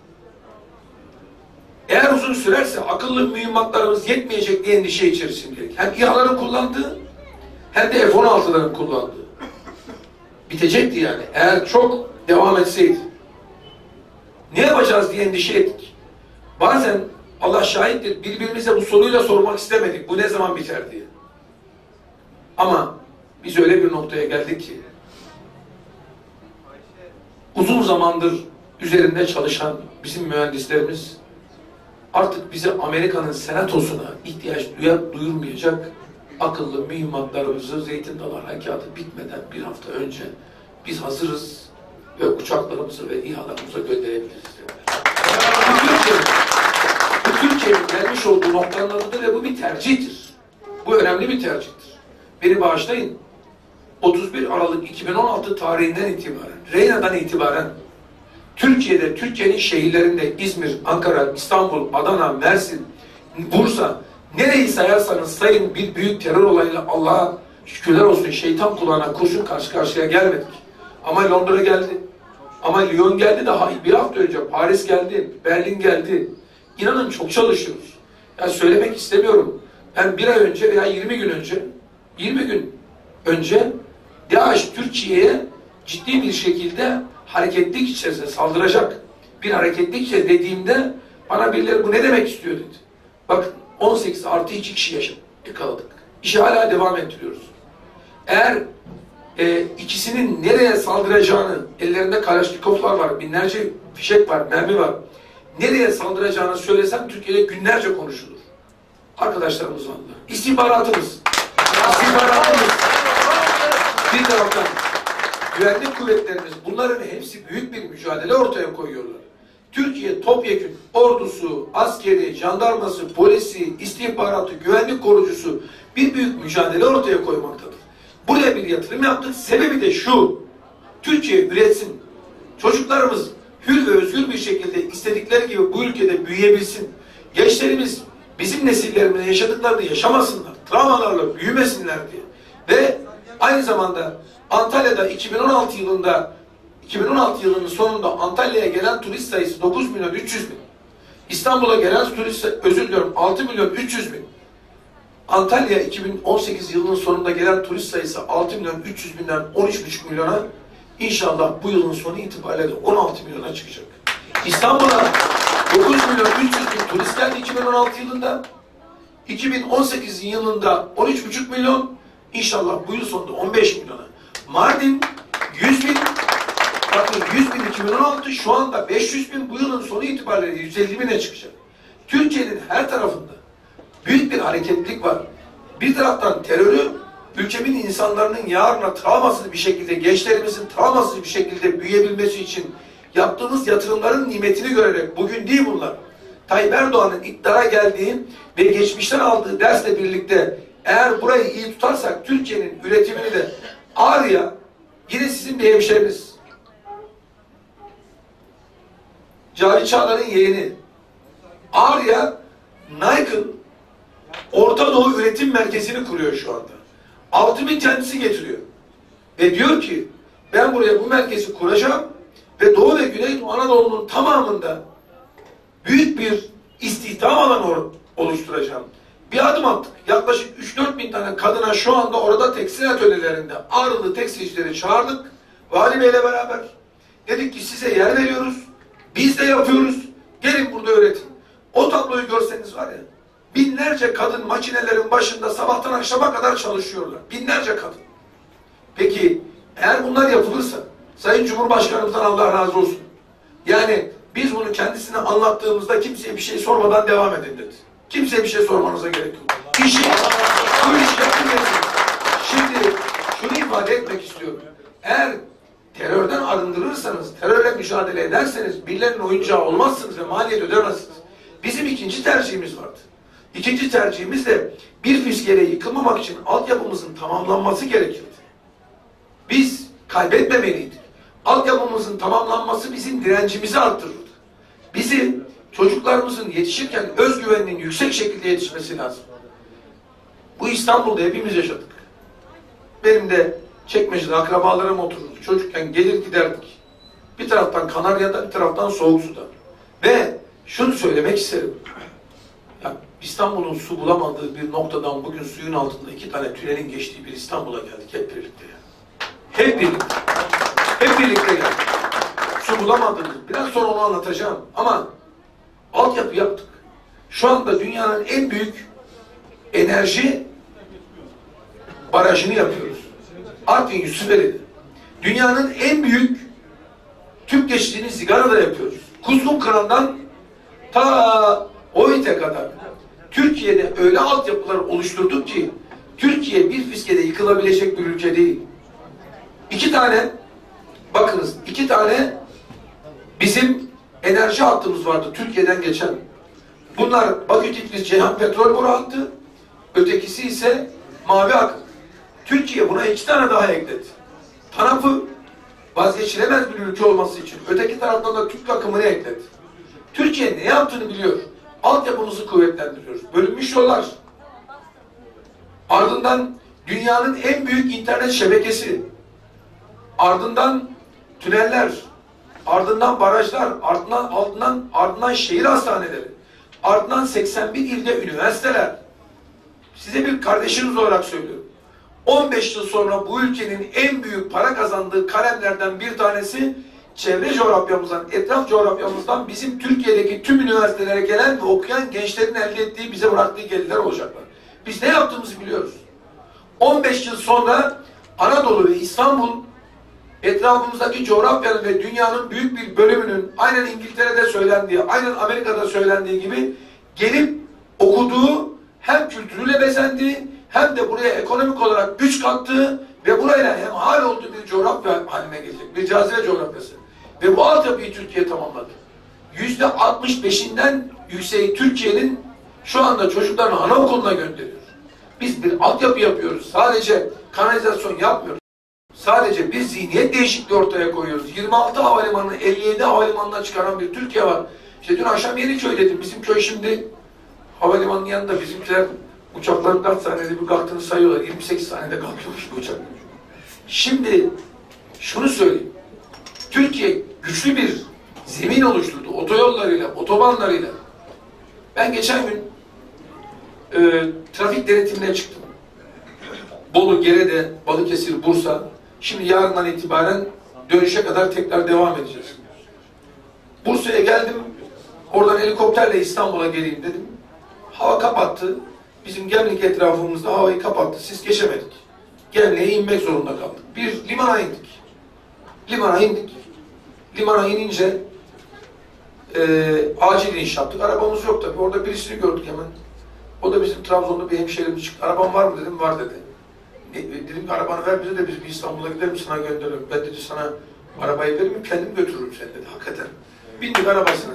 eğer uzun sürerse akıllı mühimmatlarımız yetmeyecek diye endişe içerisindeydik. Hem İHA'ların kullandığı hem de F on altıların kullandığı. Bitecekti yani. Eğer çok devam etseydi. Ne yapacağız diye endişe ettik. Bazen Allah şahittir birbirimize bu soruyu da sormak istemedik. Bu ne zaman biter diye. Ama biz öyle bir noktaya geldik ki uzun zamandır üzerinde çalışan bizim mühendislerimiz artık bize Amerika'nın senatosuna ihtiyaç duyar, duyurmayacak akıllı mühimmatlarımızı Zeytin Dalı harekatı bitmeden bir hafta önce biz hazırız ve uçaklarımızı ve İHA'larımıza gönderebiliriz. Bu Türkiye'nin, bu Türkiye'nin gelmiş olduğu noktanın adıdır ve bu bir tercihtir. Bu önemli bir tercihtir. Beni bağışlayın. otuz bir Aralık iki bin on altı tarihinden itibaren, Reyna'dan itibaren Türkiye'de, Türkiye'nin şehirlerinde İzmir, Ankara, İstanbul, Adana, Mersin, Bursa, nereyi sayarsanız sayın bir büyük terör olayıyla Allah'a şükürler olsun şeytan kulağına kurşun karşı karşıya gelmedik. Ama Londra geldi. Ama Lyon geldi daha bir hafta önce. Paris geldi. Berlin geldi. İnanın çok çalışıyoruz. Yani söylemek istemiyorum. Ben bir ay önce veya yirmi gün önce yirmi gün önce DAEŞ Türkiye'ye ciddi bir şekilde hareketlik içerisinde saldıracak bir hareketlik içerisinde dediğimde bana birileri bu ne demek istiyor dedi. Bakın on sekiz artı iki kişi yaşadık, yakaladık. İşi hala devam ettiriyoruz. Eğer e, ikisinin nereye saldıracağını, ellerinde Kalaşnikovlar var, binlerce fişek var, mermi var. Nereye saldıracağını söylesem Türkiye'de günlerce konuşulur. Arkadaşlarımız var. İstihbaratımız istihbaratımız, bir taraftan güvenlik kuvvetlerimiz, bunların hepsi büyük bir mücadele ortaya koyuyorlar. Türkiye topyekün ordusu, askeri, jandarması, polisi, istihbaratı, güvenlik korucusu bir büyük mücadele ortaya koymaktadır. Buraya bir yatırım yaptık. Sebebi de şu: Türkiye üretsin. Çocuklarımız hür ve özgür bir şekilde istedikleri gibi bu ülkede büyüyebilsin. Gençlerimiz bizim nesillerimizin yaşadıklarını yaşamasınlar. Travmalarla büyümesinler diye. Ve aynı zamanda Antalya'da iki bin on altı yılında iki bin on altı yılının sonunda Antalya'ya gelen turist sayısı dokuz milyon üç yüz bin. İstanbul'a gelen turist, özür diliyorum, altı milyon üç yüz bin. Antalya iki bin on sekiz yılının sonunda gelen turist sayısı altı milyon üç yüz binden on üç buçuk milyona, inşallah bu yılın sonu itibariyle de on altı milyona çıkacak. İstanbul'a dokuz milyon üç yüz bin turist geldi iki bin on altı yılında. iki bin on sekiz yılında on üç buçuk milyon, inşallah bu yıl sonunda on beş milyona. Mardin yüz bin, bakın yüz bin iki bin on altı, şu anda beş yüz bin, bu yılın sonu itibariyle yüz elli bine çıkacak. Türkiye'nin her tarafında büyük bir hareketlilik var. Bir taraftan terörü, ülkemin insanların yarına travmasız bir şekilde, gençlerimizin travmasız bir şekilde büyüyebilmesi için yaptığımız yatırımların nimetini görerek, bugün değil bunlar, Tayyip Erdoğan'ın iktidara geldiği ve geçmişten aldığı dersle birlikte eğer burayı iyi tutarsak Türkiye'nin üretimini de Ağrı'ya, yine sizin bir hemşeriniz Cavit Çağlar'ın yeğeni Ağrı'ya Nike'ın Orta Doğu Üretim Merkezi'ni kuruyor şu anda. altı bin kendisi getiriyor. Ve diyor ki ben buraya bu merkezi kuracağım ve Doğu ve Güneydoğu Anadolu'nun tamamında büyük bir istihdam alanı oluşturacağım. Bir adım attık. Yaklaşık üç dört bin tane kadına şu anda orada tekstil atölyelerinde Ağrılı tekstilcileri çağırdık. Vali Bey'le beraber. Dedik ki size yer veriyoruz. Biz de yapıyoruz. Gelin burada öğretin. O tabloyu görseniz var ya, binlerce kadın makinelerin başında sabahtan akşama kadar çalışıyorlar. Binlerce kadın. Peki eğer bunlar yapılırsa, Sayın Cumhurbaşkanımızdan Allah razı olsun. Yani biz bunu kendisine anlattığımızda kimseye bir şey sormadan devam edin dedi. Kimseye bir şey sormanıza gerek yok. İşi, bu işi yapıyorsunuz. Şimdi şunu ifade etmek istiyorum. Eğer terörden arındırırsanız, terörle mücadele ederseniz birilerinin oyuncağı olmazsınız ve maliyet ödemezsiniz. Bizim ikinci tercihimiz vardı. İkinci tercihimiz de bir fiskiyede yıkılmamak için altyapımızın tamamlanması gerekirdi. Biz kaybetmemeliydik. Altyapımızın tamamlanması bizim direncimizi arttırırdı. Bizim çocuklarımızın yetişirken özgüveninin yüksek şekilde yetişmesi lazım. Bu İstanbul'da hepimiz yaşadık. Benim de Çekmece'de akrabalarım otururdu. Çocukken gelir giderdik. Bir taraftan Kanarya'da, bir taraftan Soğuk Su'da. Ve şunu söylemek isterim. Ya İstanbul'un su bulamadığı bir noktadan bugün suyun altında iki tane tünelin geçtiği bir İstanbul'a geldik hep birlikte. Ya. Hep birlikte. Hep birlikte geldik. Su bulamadığımız. Biraz sonra onu anlatacağım. Ama altyapı yaptık. Şu anda dünyanın en büyük enerji barajını yapıyoruz. Artvin Yusufeli'de. Dünyanın en büyük tüp geçtiğini Zigara'da yapıyoruz. Kuzgun Kıran'dan ta Oyt'e kadar Türkiye'de öyle altyapılar oluşturduk ki Türkiye bir fiskede yıkılabilecek bir ülke değil. İki tane, bakınız iki tane bizim enerji hattımız vardı Türkiye'den geçen. Bunlar Bakü Tiflis Ceyhan Petrol Boru hattı, ötekisi ise Mavi Akım. Türkiye buna iki tane daha ekledi. Tarafı vazgeçilemez bir ülke olması için öteki taraftan da Türk akımını ekledi. Türkiye ne yaptığını biliyor. Altyapımızı kuvvetlendiriyoruz. Bölünmüş yollar. Ardından dünyanın en büyük internet şebekesi. Ardından tüneller. Ardından barajlar. Ardından ardından ardından şehir hastaneleri. Ardından seksen bir ilde üniversiteler. Size bir kardeşiniz olarak söylüyorum. on beş yıl sonra bu ülkenin en büyük para kazandığı kalemlerden bir tanesi çevre coğrafyamızdan, etraf coğrafyamızdan bizim Türkiye'deki tüm üniversitelere gelen ve okuyan gençlerin elde ettiği, bize bıraktığı gelirler olacaklar. Biz ne yaptığımızı biliyoruz. on beş yıl sonra Anadolu ve İstanbul etrafımızdaki coğrafyanın ve dünyanın büyük bir bölümünün aynen İngiltere'de söylendiği, aynen Amerika'da söylendiği gibi gelip okuduğu, hem kültürüyle bezendiği hem de buraya ekonomik olarak güç kattığı ve burayla hemhal olduğu bir coğrafya haline gelecek. Bir cazibe coğrafyası. Ve bu altyapıyı Türkiye tamamladı. Yüzde altmış beşinden yükseği Türkiye'nin şu anda çocuklarını anaokuluna gönderiyor. Biz bir altyapı yapıyoruz. Sadece kanalizasyon yapmıyoruz. Sadece bir zihniyet değişikliği ortaya koyuyoruz. yirmi altı havalimanını elli yedi havalimanına çıkaran bir Türkiye var. İşte dün akşam Yeniköy dedim. Bizim köy şimdi havalimanının yanında, bizimkiler uçakların kaç saniyede bir kalktığını sayıyorlar. yirmi sekiz saniyede kalkıyormuş bu uçak. Şimdi şunu söyleyeyim. Türkiye güçlü bir zemin oluşturdu. Otoyollarıyla, otobanlarıyla. Ben geçen gün e, trafik denetimine çıktım. Bolu, Gerede, Balıkesir, Bursa. Şimdi yarından itibaren dönüşe kadar tekrar devam edeceğiz. Bursa'ya geldim. Oradan helikopterle İstanbul'a geleyim dedim. Hava kapattı. Bizim Gemlik etrafımızda havayı kapattı. Siz geçemedik. Gemlik'e inmek zorunda kaldık. Bir limana indik. Limana indik. Limana inince e, acil iniş yaptık. Arabamız yok tabii. Orada birisini gördük hemen. O da bizim Trabzon'da bir hemşehrimiz çıktı. Araban var mı dedim. Var dedi. E, dedim ki arabanı ver bize de biz bir İstanbul'a gidelim sana gönderirim. Ben dedi sana arabayı veririm kendim götürürüm seni dedi. Hakikaten. Bindik arabasına.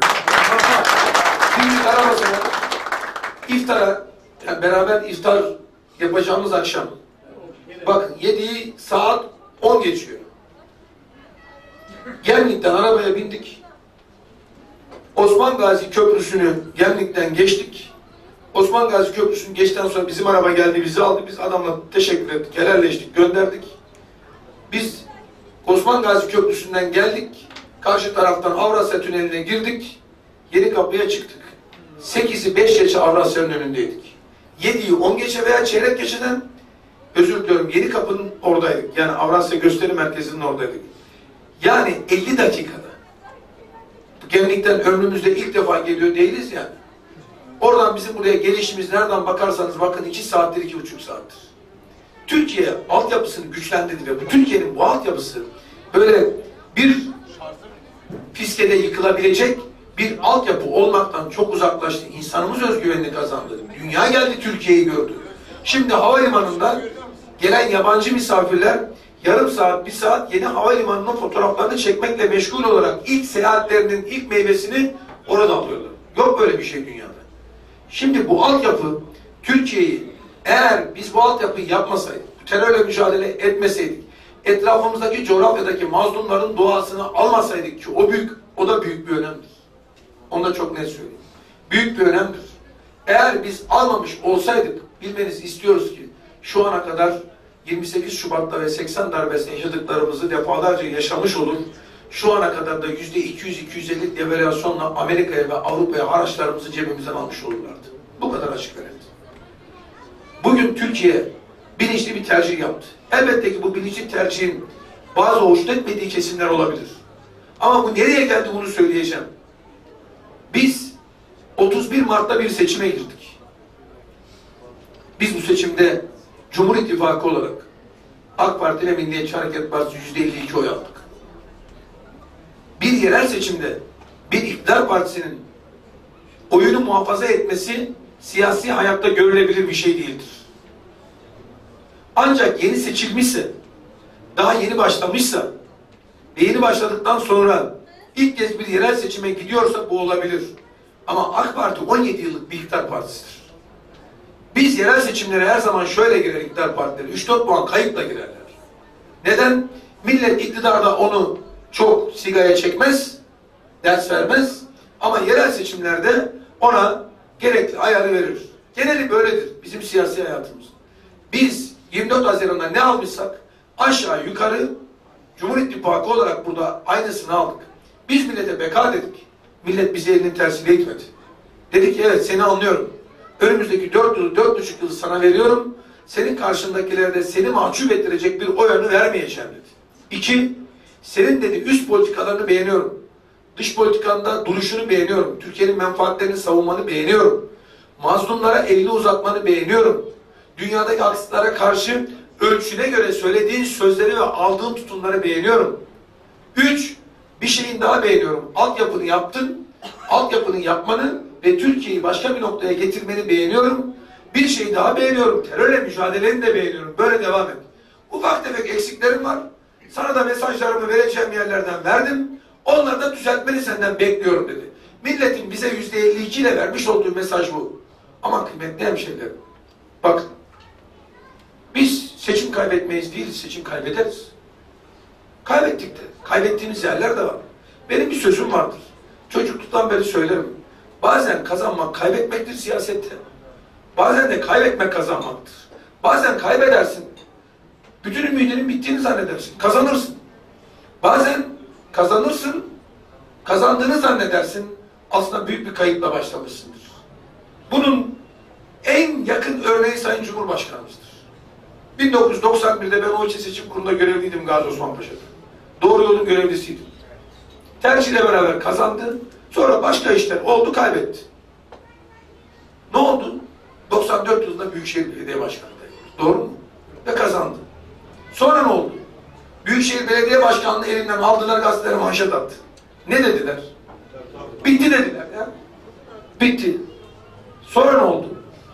Bindik arabasına. İftara, yani beraber iftar yapacağımız akşam. Bakın yediği saat on geçiyor. Gemlik'ten arabaya bindik. Osman Gazi Köprüsü'nü Gemlik'ten geçtik. Osman Gazi Köprüsü'nü geçtikten sonra bizim araba geldi, bizi aldı. Biz adamla teşekkür ettik, helalleştik, gönderdik. Biz Osman Gazi Köprüsü'nden geldik. Karşı taraftan Avrasya Tüneli'ne girdik. Yenikapı'ya çıktık. sekizi beş geçe Avrasya'nın önündeydik. yediyi on geçe veya çeyrek geçeden, özür diliyorum, Yenikapı'nın oradaydık. Yani Avrasya Gösteri Merkezi'nin oradaydık. Yani elli dakikada. Gemlik'ten ömrümüzde ilk defa geliyor değiliz yani. Oradan bizim buraya gelişimiz nereden bakarsanız bakın iki saattir, iki buçuk saattir. Türkiye altyapısını güçlendirdi ve bu Türkiye'nin bu altyapısı böyle bir fiskede yıkılabilecek bir altyapı olmaktan çok uzaklaştı. İnsanımız özgüvenini kazandı. Dünya geldi Türkiye'yi gördü. Şimdi havalimanında gelen yabancı misafirler yarım saat, bir saat yeni havalimanının fotoğraflarını çekmekle meşgul olarak ilk seyahatlerinin ilk meyvesini orada alıyorlar. Yok böyle bir şey dünyada. Şimdi bu altyapı Türkiye'yi, eğer biz bu altyapıyı yapmasaydık, terörle mücadele etmeseydik, etrafımızdaki coğrafyadaki mazlumların duasını almasaydık ki o büyük, o da büyük bir önemdir. Onu da çok net söyleyeyim. Büyük bir önemdir. Eğer biz almamış olsaydık, bilmenizi istiyoruz ki şu ana kadar yirmi sekiz Şubat'ta ve seksen darbesinde yaşadıklarımızı defalarca yaşamış olur. Şu ana kadar da yüzde iki yüz iki yüz elli devalüasyonla Amerika'ya ve Avrupa'ya haraçlarımızı cebimizden almış olurlardı. Bu kadar açık ve net. Bugün Türkiye bilinçli bir tercih yaptı. Elbette ki bu bilinçli tercihin bazı hoşnut etmediği kesimler olabilir. Ama bu nereye geldi bunu söyleyeceğim. Biz otuz bir Mart'ta bir seçime girdik. Biz bu seçimde Cumhur İttifakı olarak AK Parti ve Milliyetçi Hareket Partisi yüzde elli iki oy aldık. Bir yerel seçimde bir iktidar partisinin oyunu muhafaza etmesi siyasi hayatta görülebilir bir şey değildir. Ancak yeni seçilmişse, daha yeni başlamışsa ve yeni başladıktan sonra ilk kez bir yerel seçime gidiyorsa bu olabilir. Ama AK Parti on yedi yıllık bir iktidar partisidir. Biz yerel seçimlere her zaman şöyle girer iktidar partileri, üç dört puan kayıpla girerler. Neden? Millet iktidarda onu çok sigaya çekmez, ders vermez ama yerel seçimlerde ona gerekli ayarı verir. Geneli böyledir bizim siyasi hayatımız. Biz yirmi dört Haziran'da ne almışsak aşağı yukarı Cumhur İttifakı olarak burada aynısını aldık. Biz millete beka dedik. Millet bizi elinin tersiyle itmedi. Dedik ki evet seni anlıyorum. Önümüzdeki dört yıl, dört buçuk yıl sana veriyorum. Senin karşındakilerde seni mahcup ettirecek bir oy vermeyeceğim dedi. İki, senin dedi üst politikalarını beğeniyorum. Dış politikanda duruşunu beğeniyorum. Türkiye'nin menfaatlerini savunmanı beğeniyorum. Mazlumlara elini uzatmanı beğeniyorum. Dünyadaki haksızlara karşı ölçüne göre söylediğin sözleri ve aldığın tutumları beğeniyorum. Üç, bir şeyin daha beğeniyorum. Altyapını yaptın, altyapını yapmanı ve Türkiye'yi başka bir noktaya getirmeni beğeniyorum. Bir şeyi daha beğeniyorum. Terörle mücadeleni de beğeniyorum. Böyle devam et. Ufak tefek eksiklerim var. Sana da mesajlarımı vereceğim yerlerden verdim. Onları da düzeltmeni senden bekliyorum dedi. Milletin bize yüzde elli iki ile vermiş olduğu mesaj bu. Ama kıymetli hemşehrilerim, bak, biz seçim kaybetmeyiz değil, seçim kaybederiz. Kaybettik de. Kaybettiğimiz yerler de var. Benim bir sözüm vardır. Çocukluktan beri söylerim. Bazen kazanmak kaybetmektir siyasette. Bazen de kaybetmek kazanmaktır. Bazen kaybedersin. Bütün ümidinin bittiğini zannedersin. Kazanırsın. Bazen kazanırsın. Kazandığını zannedersin. Aslında büyük bir kayıpla başlamışsındır. Bunun en yakın örneği Sayın Cumhurbaşkanımızdır. bin dokuz yüz doksan bir'de ben o ilçe seçim kurulunda görevliydim Gazi Osman Paşa'da. Doğru yolun görevlisiydim. Tercihle beraber kazandı. Sonra başka işler oldu, kaybetti. Ne oldu? doksan dört yılında Büyükşehir Belediye Başkanı'ndaydı. Doğru mu? Ve kazandı. Sonra ne oldu? Büyükşehir Belediye Başkanı'nı elinden aldılar, gazetelere manşet attı. Ne dediler? Bitti dediler ya. Bitti. Sonra ne oldu?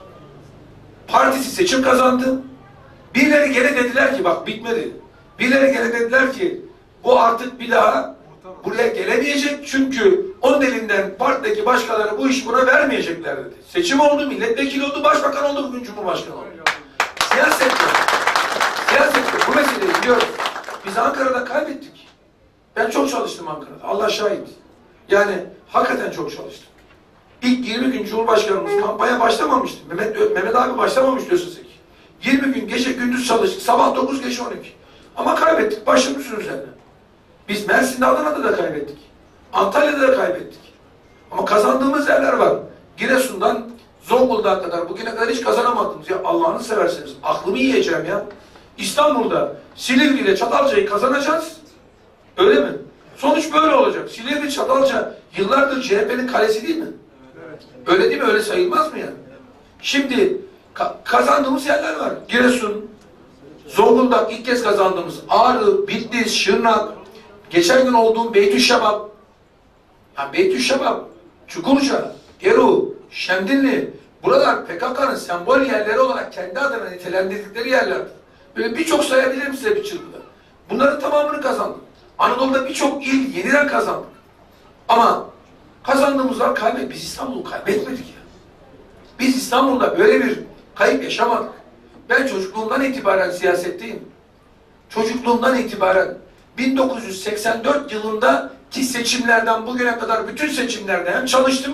Partisi seçim kazandı. Birileri gene dediler ki bak bitmedi. Birileri gene dediler ki bu artık bir daha buraya gelemeyecek çünkü onun elinden partideki başkaları bu işi buna vermeyecekler dedi. Seçim oldu, milletvekili oldu, başbakan oldu, bugün cumhurbaşkanı oldu. Siyasette, siyasette bu meseleyi biliyorum. Biz Ankara'da kaybettik. Ben çok çalıştım Ankara'da. Allah şahit. Yani hakikaten çok çalıştım. İlk yirmi gün Cumhurbaşkanımız kampanya başlamamıştı. Mehmet, Mehmet abi başlamamış diyorsun sen. yirmi gün gece gündüz çalıştık. Sabah dokuz gece on iki. Ama kaybettik. Başımızın üzerine. Biz Mersin'de, Adana'da da kaybettik. Antalya'da da kaybettik. Ama kazandığımız yerler var. Giresun'dan Zonguldak'a kadar bugüne kadar hiç kazanamadınız. Ya Allah'ını severseniz aklımı yiyeceğim ya. İstanbul'da Silivri ile Çatalca'yı kazanacağız. Öyle mi? Sonuç böyle olacak. Silivri, Çatalca yıllardır C H P'nin kalesi değil mi? Evet. Öyle değil mi? Öyle sayılmaz mı yani? Şimdi ka kazandığımız yerler var. Giresun, Zonguldak ilk kez kazandığımız, Ağrı, Bitlis, Şırnak, geçen gün olduğum Beytüşşebap, yani Beytüşşebap, Çukurca, Eru, Şemdinli, buralar P K K'nın sembol yerleri olarak kendi adına nitelendirdikleri yerlerdir. Böyle birçok sayabilirim size bir çırpıda. Bunların tamamını kazandık. Anadolu'da birçok il yeniden kazandık. Ama kazandığımızlar kaybettik. Biz İstanbul'u kaybetmedik ya. Biz İstanbul'da böyle bir kayıp yaşamadık. Ben çocukluğumdan itibaren siyasetteyim. Çocukluğumdan itibaren bin dokuz yüz seksen dört yılında ki seçimlerden bugüne kadar bütün seçimlerde hem çalıştım.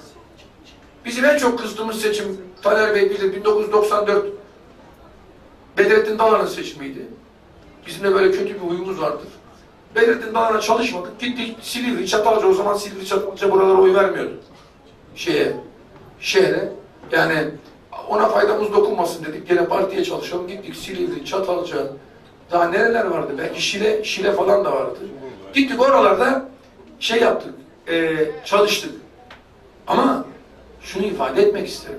Bizim en çok kızdığımız seçim Taner Bey bilir bin dokuz yüz doksan dört Bedrettin Dalan'ın seçimiydi. Bizim de böyle kötü bir huyumuz vardır. Bedrettin Dalan'a çalışmadık. Gittik Silivri, Çatalca, o zaman Silivri, Çatalca buralara oy vermiyordu. Şeye, şehre. Yani ona faydamız dokunmasın dedik. Gene partiye çalışalım. Gittik Silivri, Çatalca, daha nereler vardı? Belki Şile, Şile falan da vardı. Gittik oralarda şey yaptık, e, çalıştık. Ama şunu ifade etmek isterim.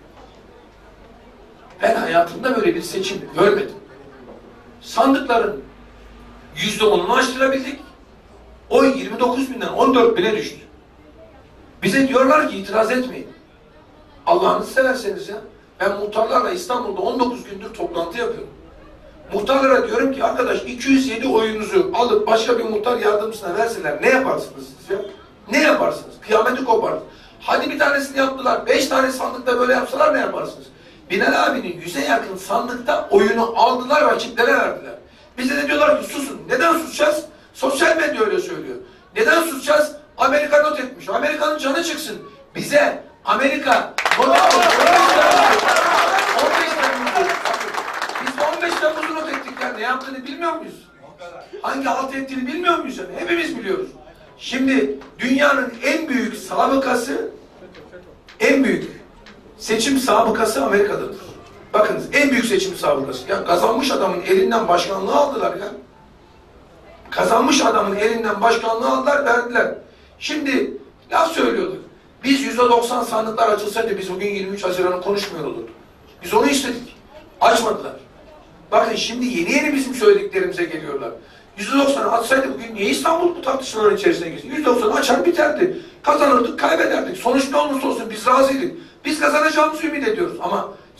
Ben hayatımda böyle bir seçim görmedim. Sandıkların yüzde onunu aştırabildik. Oy yirmi dokuz binden on dört bine düştü. Bize diyorlar ki itiraz etmeyin. Allah'ınızı severseniz ya. Ben muhtarlarla İstanbul'da on dokuz gündür toplantı yapıyorum. Muhtarlara diyorum ki arkadaş iki yüz yedi oyunuzu alıp başka bir muhtar yardımcısına verseler ne yaparsınız siz ya? Ne yaparsınız? Kıyameti kopar. Hadi bir tanesini yaptılar. Beş tane sandıkta böyle yapsalar ne yaparsınız? Binali abinin yüze yakın sandıkta oyunu aldılar, rakiplere verdiler. Bize de diyorlar ki susun. Neden susacağız? Sosyal medya öyle söylüyor. Neden susacağız? Amerika not etmiş. Amerika'nın canı çıksın. Bize Amerika not etmiş. on beş Temmuz'u. Biz on beş Temmuz'u not ettik yani. Ne yaptığını bilmiyor muyuz? Hangi halt ettiğini bilmiyor muyuz yani? Hepimiz biliyoruz. Şimdi dünyanın en büyük sabıkası, en büyük seçim sabıkası Amerika'dadır. Bakınız en büyük seçim sabıkası. Ya kazanmış adamın elinden başkanlığı aldılar ya. Kazanmış adamın elinden başkanlığı aldılar, verdiler. Şimdi laf söylüyorduk. Biz yüzde doksan sandıklar açılsaydı biz bugün yirmi üç Haziran'ı konuşmuyor olurduk. Biz onu istedik. Açmadılar. Bakın şimdi yeni yeni bizim söylediklerimize geliyorlar. yüzde doksanı açsaydı bugün niye İstanbul bu tartışmaların içerisine girsin? yüzde doksanı açar biterdi. Kazanırdık, kaybederdik. Sonuç ne olursa olsun biz razıydık. Biz kazanacağımızı ümit ediyoruz. Ama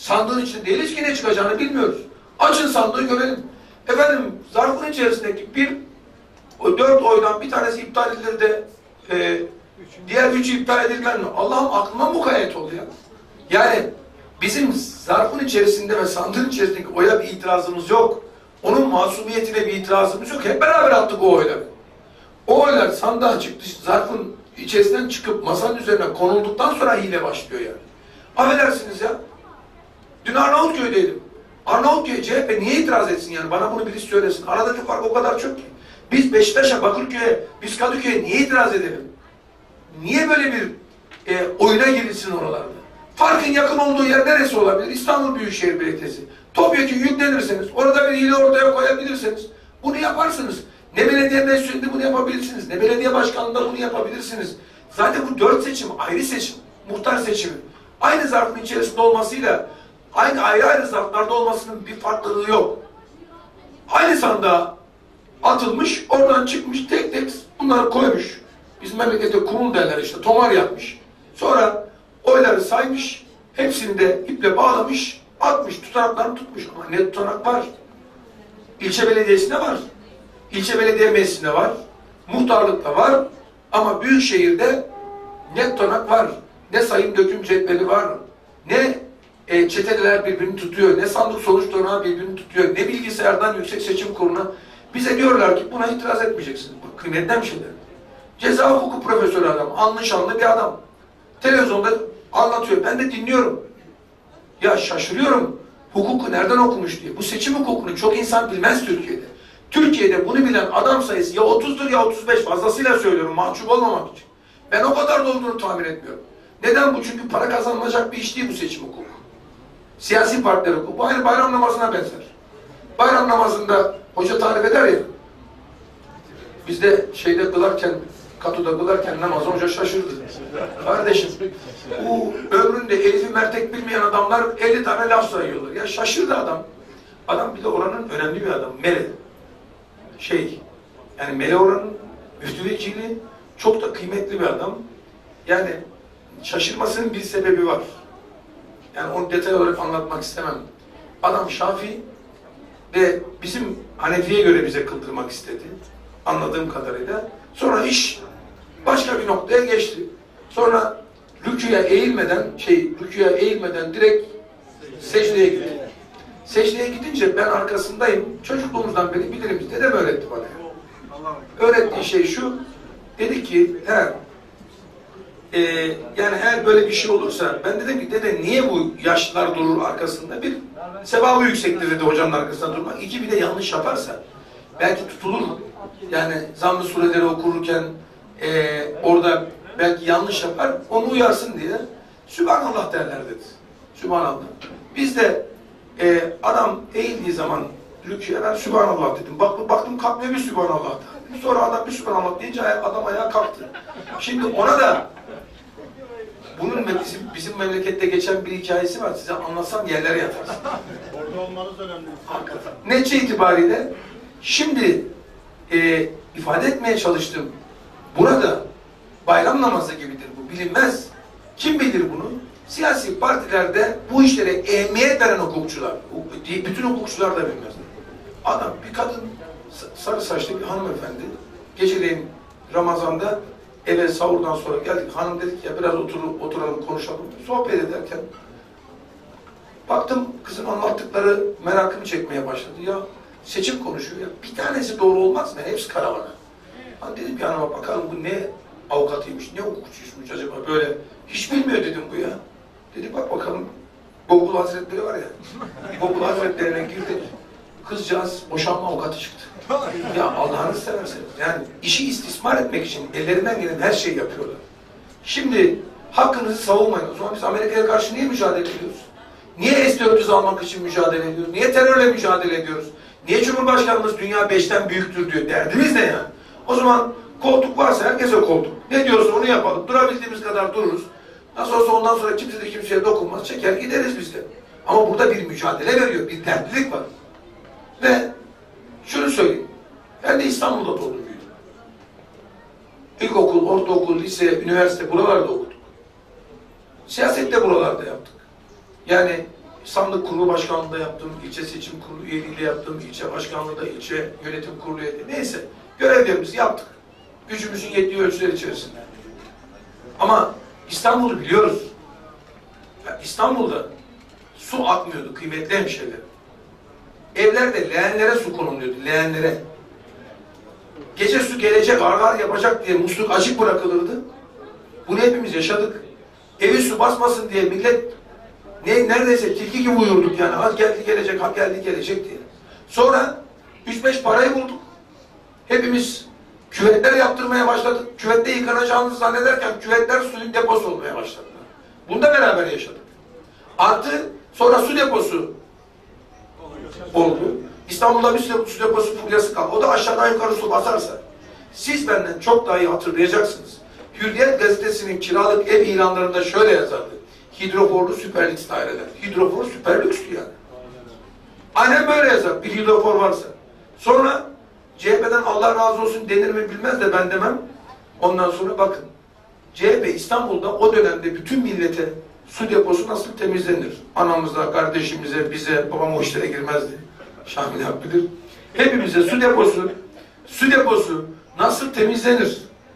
Sandığın içinde değiliz ki ne çıkacağını bilmiyoruz. Açın sandığı görelim. Efendim zarfın içerisindeki bir o dört oydan bir tanesi iptal edilir de e, diğer üçü iptal edilmez mi? Allah'ım aklıma mukayyet oldu ya. Yani bizim zarfın içerisinde ve sandığın içerisindeki oya bir itirazımız yok. Onun masumiyetine bir itirazımız yok. Hep beraber attık o oyları. O oylar sandığa çıktı, zarfın içerisinden çıkıp masanın üzerine konulduktan sonra hile başlıyor yani. Affedersiniz ya. Dün Arnavutköy'deydim. Arnavutköy C H P niye itiraz etsin yani? Bana bunu birisi söylesin. Aradaki fark o kadar çok ki. Biz Beşiktaş'a, Bakırköy'e, biz Kadıköy'e niye itiraz edelim? Niye böyle bir e, oyuna girilsin oralarda? Farkın yakın olduğu yer neresi olabilir? İstanbul Büyükşehir Belediyesi. Topyekun yüklenirseniz, orada bir hile ortaya koyabilirseniz bunu yaparsınız. Ne belediye meclisinde bunu yapabilirsiniz, ne belediye başkanlığında bunu yapabilirsiniz. Zaten bu dört seçim ayrı seçim, muhtar seçimi. Aynı zarfın içerisinde olmasıyla aynı ayrı ayrı zarflarda olmasının bir farklılığı yok. Aynı sandığa atılmış, oradan çıkmış, tek tek bunları koymuş. Bizim memlekette kurul derler işte, tomar yapmış. Sonra oyları saymış, hepsini de iple bağlamış, atmış, tutanaklarını tutmuş. Ama ne tutanak var? İlçe belediyesinde var. İlçe belediye meclisinde var. Muhtarlıkta var. Ama büyükşehirde ne tutanak var, ne sayım döküm cetveli var, ne e, çeteler birbirini tutuyor, ne sandık sonuç tornağı birbirini tutuyor, ne bilgisayardan yüksek seçim kuruluna. Bize diyorlar ki buna itiraz etmeyeceksiniz. Bu kıymetli bir şeyler. Ceza hukuku profesörü adam, anlı şanlı bir adam. Televizyonda anlatıyor. Ben de dinliyorum. Ya şaşırıyorum. Hukuku nereden okumuş diye. Bu seçim hukukunu çok insan bilmez Türkiye'de. Türkiye'de bunu bilen adam sayısı ya otuzdur ya otuz beş, fazlasıyla söylüyorum mahcup olmamak için. Ben o kadar da olduğunu tahmin etmiyorum. Neden bu? Çünkü para kazanılacak bir iş değil bu seçim hukuku. Siyasi partiler hukuku. Bu aynı bayram namazına benzer. Bayram namazında hoca tarif eder ya. Biz de şeyde kılarken, katuda kılarken namazı hoca şaşırdı. Kardeşim, bu ömründe Elif-i Mertek bilmeyen adamlar elli tane laf sayıyorlar. Ya şaşırdı adam. Adam bir de oranın önemli bir adam. Mele. Şey, yani Mele oranın müftüvekili çok da kıymetli bir adam. Yani şaşırmasının bir sebebi var. Yani onu detay olarak anlatmak istemem. Adam Şafii ve bizim Hanefi'ye göre bize kıldırmak istedi. Anladığım kadarıyla. Sonra iş başka bir noktaya geçti. Sonra rüküye eğilmeden, şey rüküye eğilmeden direkt secdeye gitti. Secdeye gidince ben arkasındayım. Çocukluğumuzdan beri bilirim. Dedem öğretti bana. Öğrettiği şey şu. Dedi ki, he, e, yani eğer böyle bir şey olursa, ben dedim ki dede niye bu yaşlılar durur arkasında? Bir, sevabı yüksektir dedi hocanın arkasında durmak. İki, bir de yanlış yaparsa belki tutulur. Yani zamm-ı sureleri okurken e, orada belki yanlış yapar, onu uyarsın diye Sübhanallah derler dedi. Sübhanallah. Biz de e, adam eğildiği zaman rüküye ben Sübhanallah dedim. Baktım, baktım kalkmıyor bir Sübhanallah. Sonra adam bir Sübhanallah deyince adam ayağa kalktı. Şimdi ona da bunun bizim, bizim memlekette geçen bir hikayesi var. Size anlatsam yerlere yatarsın. Orada olmanız önemli. Hakikaten. Netice itibariyle şimdi e, ifade etmeye çalıştım. Burada bayram namazı gibidir bu. Bilinmez. Kim bilir bunu? Siyasi partilerde bu işlere ehemmiyet veren hukukçular. Bütün hukukçular da bilmez. Adam, bir kadın, sarı saçlı bir hanımefendi, geceleyin Ramazan'da eve sahurdan sonra geldik. Hanım dedik ya biraz otur, oturalım konuşalım. Sohbet ederken baktım kızın anlattıkları merakımı çekmeye başladı. Ya seçim konuşuyor ya. Bir tanesi doğru olmaz mı? Hepsi karavana. Hani dedim ki hanıma bakalım bu ne avukatıymış, ne hukukçuymuş acaba böyle. Hiç bilmiyor dedim bu ya. Dedi bak bakalım Google Hazretleri var ya. Google Hazretleri'ne girdik. Kızcağız boşanma avukatı çıktı. Ya Allah'ını severseniz. Yani işi istismar etmek için ellerinden gelen her şeyi yapıyorlar. Şimdi hakkınızı savunmayın. O zaman biz Amerika'ya karşı niye mücadele ediyoruz? Niye S dört yüz almak için mücadele ediyoruz? Niye terörle mücadele ediyoruz? Niye Cumhurbaşkanımız dünya beşten büyüktür diyor? Derdimiz ne yani? O zaman koltuk varsa herkese koltuk. Ne diyorsa onu yapalım. Durabildiğimiz kadar dururuz. Nasıl olsa ondan sonra kimse de kimseye dokunmaz. Çeker gideriz biz de. Ama burada bir mücadele veriyor. Bir dertlilik var. Ve şunu söyleyeyim. Ben de İstanbul'da doğdum büyüdüm. İlkokul, ortaokul, lise, üniversite buralarda okuduk. Siyaset de buralarda yaptık. Yani sandık kurulu başkanlığı da yaptım, ilçe seçim kurulu üyeliği de yaptım, ilçe başkanlığı da ilçe yönetim kurulu üyeliği. Neyse, görevlerimizi yaptık. Gücümüzün yettiği ölçüler içerisinde. Ama İstanbul'u biliyoruz. Ya İstanbul'da su akmıyordu kıymetli hemşehrilerim. Evlerde leğenlere su konuluyordu, leğenlere. Gece su gelecek, gargar yapacak diye musluk açık bırakılırdı. Bunu hepimiz yaşadık. Evi su basmasın diye millet ne, neredeyse tilki gibi uyurduk yani. Ha geldi gelecek, ha geldi gelecek diye. Sonra üç beş parayı bulduk. Hepimiz küvetler yaptırmaya başladık. Küvette yıkanacağımızı zannederken küvetler suyun deposu olmaya başladılar. Bunu da beraber yaşadık. Artı sonra su deposu oldu. İstanbul'da bir su deposu furyası kaldı. O da aşağıdan yukarı su basarsa. Siz benden çok daha iyi hatırlayacaksınız. Hürriyet gazetesinin kiralık ev ilanlarında şöyle yazardı. Hidroforlu süper lüks daireler. Hidrofor süper lükstü yani. Aynen böyle yazar. Bir hidrofor varsa. Sonra C H P'den Allah razı olsun denir mi bilmez de ben demem. Ondan sonra bakın. C H P İstanbul'da o dönemde bütün millete su deposu nasıl temizlenir? Anamıza, kardeşimize, bize, babam o işlere girmezdi. Şamil Hak bilir. Hepimize su deposu, su deposu nasıl temizlenir?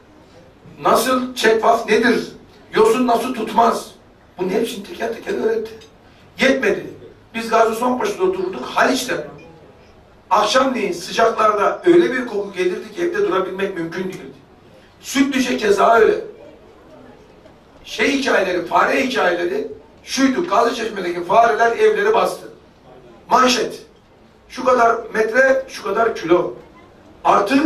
Nasıl şeffaf nedir? Yosun nasıl tutmaz? Bunun hepsini teker teker öğretti. Yetmedi. Biz Gazi Osman Paşa'da oturduk Haliç'te. Akşamleyin sıcaklarda öyle bir koku gelirdi ki evde durabilmek mümkün değildi. Sütlüce keza öyle. Şey hikayeleri, fare hikayeleri şuydu. Gazlıçeşme'deki fareler evleri bastı. Manşet. Şu kadar metre, şu kadar kilo. Artı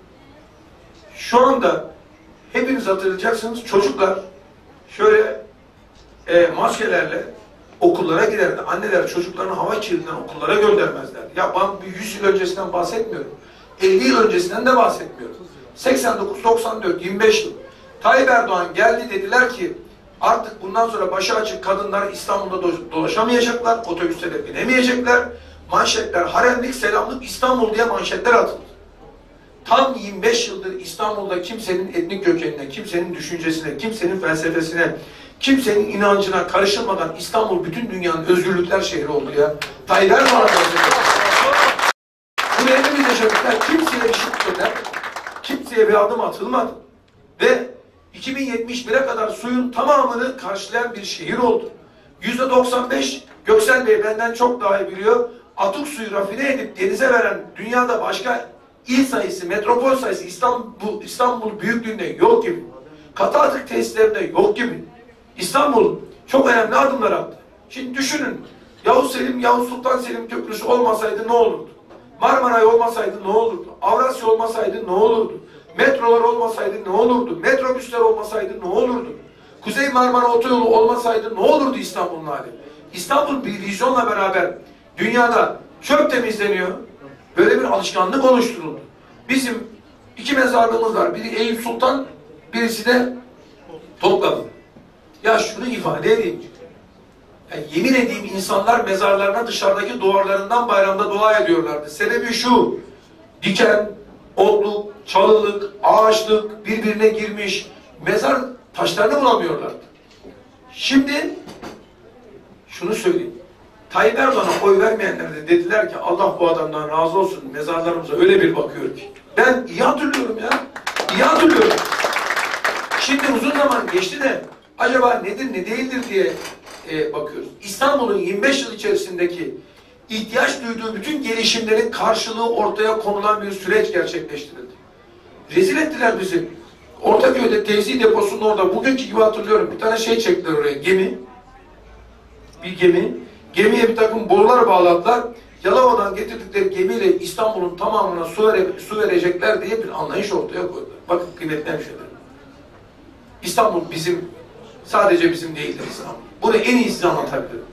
şu anda hepiniz hatırlayacaksınız çocuklar şöyle e, maskelerle okullara giderdi. Anneler çocuklarını hava kirliliğinden okullara göndermezler. Ya ben yüz yıl öncesinden bahsetmiyorum. elli yıl öncesinden de bahsetmiyorum. seksen dokuz doksan dört yirmi beş yıl. Tayyip Erdoğan geldi dediler ki artık bundan sonra başı açık kadınlar İstanbul'da dolaşamayacaklar, otobüslere binemeyecekler. Manşetler haremlik selamlık İstanbul diye manşetler atıldı. Tam yirmi beş yıldır İstanbul'da kimsenin etnik kökenine, kimsenin düşüncesine, kimsenin felsefesine, kimsenin inancına karışılmadan İstanbul bütün dünyanın özgürlükler şehri oldu ya. Tayyip Erdoğan'a bunu hepimiz yaşadıklar. Kimseye bir şey etmediler. Kimseye bir adım atılmadı. Ve iki bin yetmiş bire kadar suyun tamamını karşılayan bir şehir oldu. yüzde doksan beş Göksel Bey benden çok daha iyi biliyor. Atık suyu rafine edip denize veren dünyada başka il sayısı, metropol sayısı İstanbul, İstanbul büyüklüğünde yok gibi. Katı atık tesislerinde yok gibi. İstanbul çok önemli adımlar attı. Şimdi düşünün. Yavuz Selim, Yavuz Sultan Selim Köprüsü olmasaydı ne olurdu? Marmaray olmasaydı ne olurdu? Avrasya olmasaydı ne olurdu? Metrolar olmasaydı ne olurdu? Metrobüsler olmasaydı ne olurdu? Kuzey Marmara Otoyolu olmasaydı ne olurdu İstanbul'un hali? İstanbul bir vizyonla beraber dünyada çöp temizleniyor. Böyle bir alışkanlık oluşturuldu. Bizim iki mezarlığımız var. Biri Eyüp Sultan, birisi de Topkapı. Ya şunu ifade edeyim. Yani yemin edeyim insanlar mezarlarına dışarıdaki duvarlarından bayramda dua ediyorlardı. Sebebi şu. Diken, otluk, çalılık, ağaçlık birbirine girmiş. Mezar taşlarını bulamıyorlardı. Şimdi şunu söyleyeyim. Tayyip Erdoğan'a oy vermeyenler de dediler ki Allah bu adamdan razı olsun mezarlarımıza öyle bir bakıyor ki. Ben iyi hatırlıyorum ya. İyi hatırlıyorum. Şimdi uzun zaman geçti de acaba nedir ne değildir diye e, bakıyoruz. İstanbul'un yirmi beş yıl içerisindeki ihtiyaç duyduğu bütün gelişimlerin karşılığı ortaya konulan bir süreç gerçekleştirildi. Rezil ettiler bizi. Ortaköy'de tevzi deposunun orada bugünkü gibi hatırlıyorum. Bir tane şey çektiler oraya gemi. Bir gemi. Gemiye bir takım borular bağladılar. Yalova'dan getirdikleri gemiyle İstanbul'un tamamına su, vere, su verecekler diye bir anlayış ortaya koydular. Bakın kıymetli hemşehrilerim. İstanbul bizim, sadece bizim değildir İstanbul. Bunu en iyi size anlatabilirim.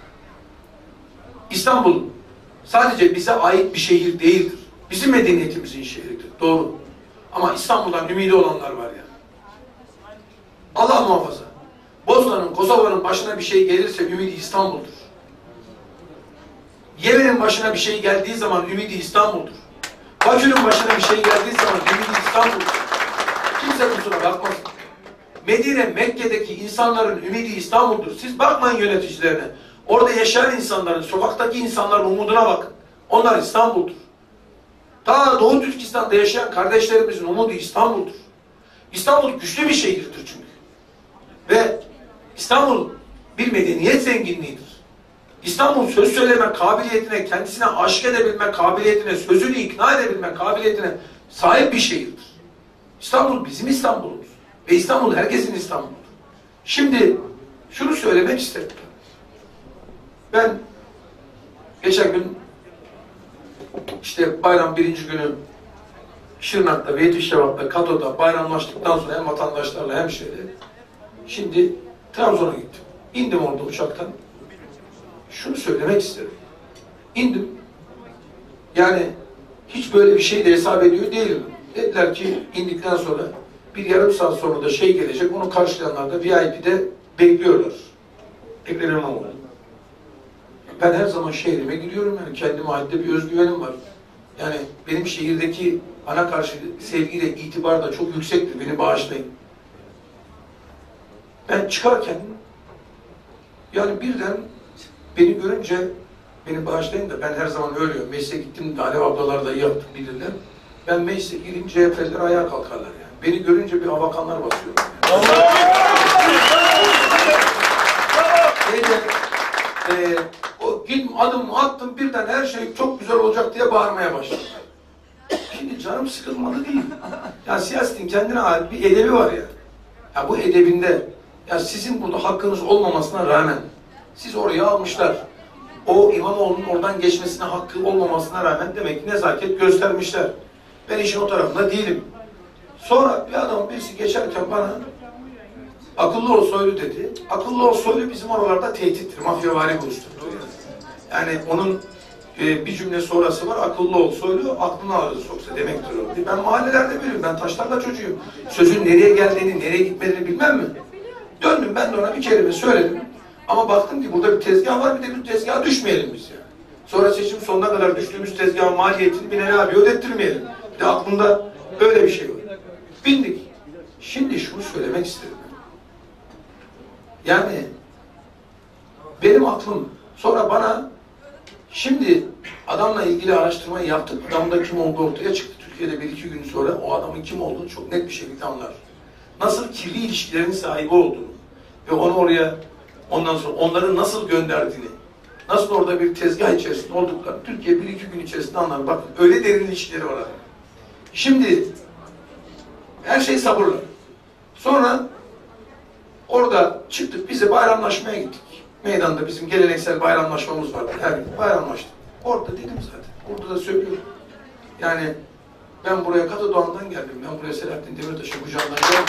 İstanbul sadece bize ait bir şehir değildir. Bizim medeniyetimizin şehridir. Doğru. Ama İstanbul'dan ümidi olanlar var ya. Allah muhafaza. Bosna'nın, Kosova'nın başına bir şey gelirse ümidi İstanbul'dur. Yemen'in başına bir şey geldiği zaman ümidi İstanbul'dur. Bakü'nün başına bir şey geldiği zaman ümidi İstanbul'dur. Kimse kusura bakmasın. Medine, Mekke'deki insanların ümidi İstanbul'dur. Siz bakmayın yöneticilerine. Orada yaşayan insanların, sokaktaki insanların umuduna bakın. Onlar İstanbul'dur. Ta Doğu Türkistan'da yaşayan kardeşlerimizin umudu İstanbul'dur. İstanbul güçlü bir şehirdir çünkü. Ve İstanbul bir medeniyet zenginliğidir. İstanbul söz söyleme kabiliyetine, kendisine aşk edebilme kabiliyetine, sözünü ikna edebilme kabiliyetine sahip bir şehirdir. İstanbul bizim İstanbul'umuz. Ve İstanbul herkesin İstanbul'udur. Şimdi şunu söylemek isterim. Ben geçen gün işte bayram birinci günü Şırnak'ta ve Yetişevat'ta, Kato'da bayramlaştıktan sonra hem vatandaşlarla hem şeyle şimdi Trabzon'a gittim. İndim orada uçaktan. Şunu söylemek isterim. İndim. Yani hiç böyle bir şey de hesap ediyor değilim. Dediler ki indikten sonra bir yarım saat sonra da şey gelecek. Onu karşılayanlar da V I P'de bekliyorlar. Ekrem İmamoğlu. Ben her zaman şehrime gidiyorum. Yani kendime ait de bir özgüvenim var. Yani benim şehirdeki bana karşı sevgiyle itibar da çok yüksektir. Beni bağışlayın. Ben çıkarken yani birden beni görünce beni bağışlayın da ben her zaman ölüyorum. Meclise gittim de Alev ablalar da iyi yaptım bilirler. Ben meclise girince C H P'liler ayağa kalkarlar yani. Beni görünce bir havakanlar basıyor. Yani. e, o gittim adım attım birden her şey çok güzel olacak diye bağırmaya başladım. Şimdi canım sıkılmalı değil. Ya siyasetin kendine ait bir edebi var ya. Ya bu edebinde ya sizin burada hakkınız olmamasına rağmen siz oraya almışlar. O İmamoğlu'nun oradan geçmesine hakkı olmamasına rağmen demek ki nezaket göstermişler. Ben işin o tarafında değilim. Sonra bir adam birisi geçerken bana akıllı ol Soylu dedi. Akıllı ol Soylu bizim oralarda tehdittir. Mafyavari buluşturdu. Yani onun e, bir cümle sonrası var. Akıllı ol Soylu aklını ağrı soksa demektir o. Ben mahallelerde büyüyorum. Ben taşlarla çocuğum. Sözün nereye geldiğini, nereye gitmediğini bilmem mi? Döndüm ben de ona bir kelime söyledim. Ama baktım ki burada bir tezgah var, bir de bir tezgaha düşmeyelim biz yani. Sonra seçim sonuna kadar düştüğümüz tezgahın maliyetini Binali abi ödettirmeyelim. Bir de aklımda böyle bir şey var. Bindik. Şimdi şunu söylemek istedim. Yani benim aklım sonra bana şimdi adamla ilgili araştırmayı yaptık. Adamın da kim olduğu ortaya çıktı. Türkiye'de bir iki gün sonra o adamın kim olduğunu çok net bir şekilde anlar. Nasıl kirli ilişkilerin sahibi olduğunu ve onu oraya ondan sonra onları nasıl gönderdiğini, nasıl orada bir tezgah içerisinde olduklarını Türkiye bir iki gün içerisinde anlar. Bakın öyle derin ilişkileri var. Şimdi her şey sabırla. Sonra orada çıktık, bize bayramlaşmaya gittik. Meydanda bizim geleneksel bayramlaşmamız vardı. Her gün bayramlaştık. Orada dedim zaten. Orada da söylüyorum. Yani ben buraya Katı Doğan'dan geldim. Ben buraya Selahattin Demirtaş'ın kucağından geldim.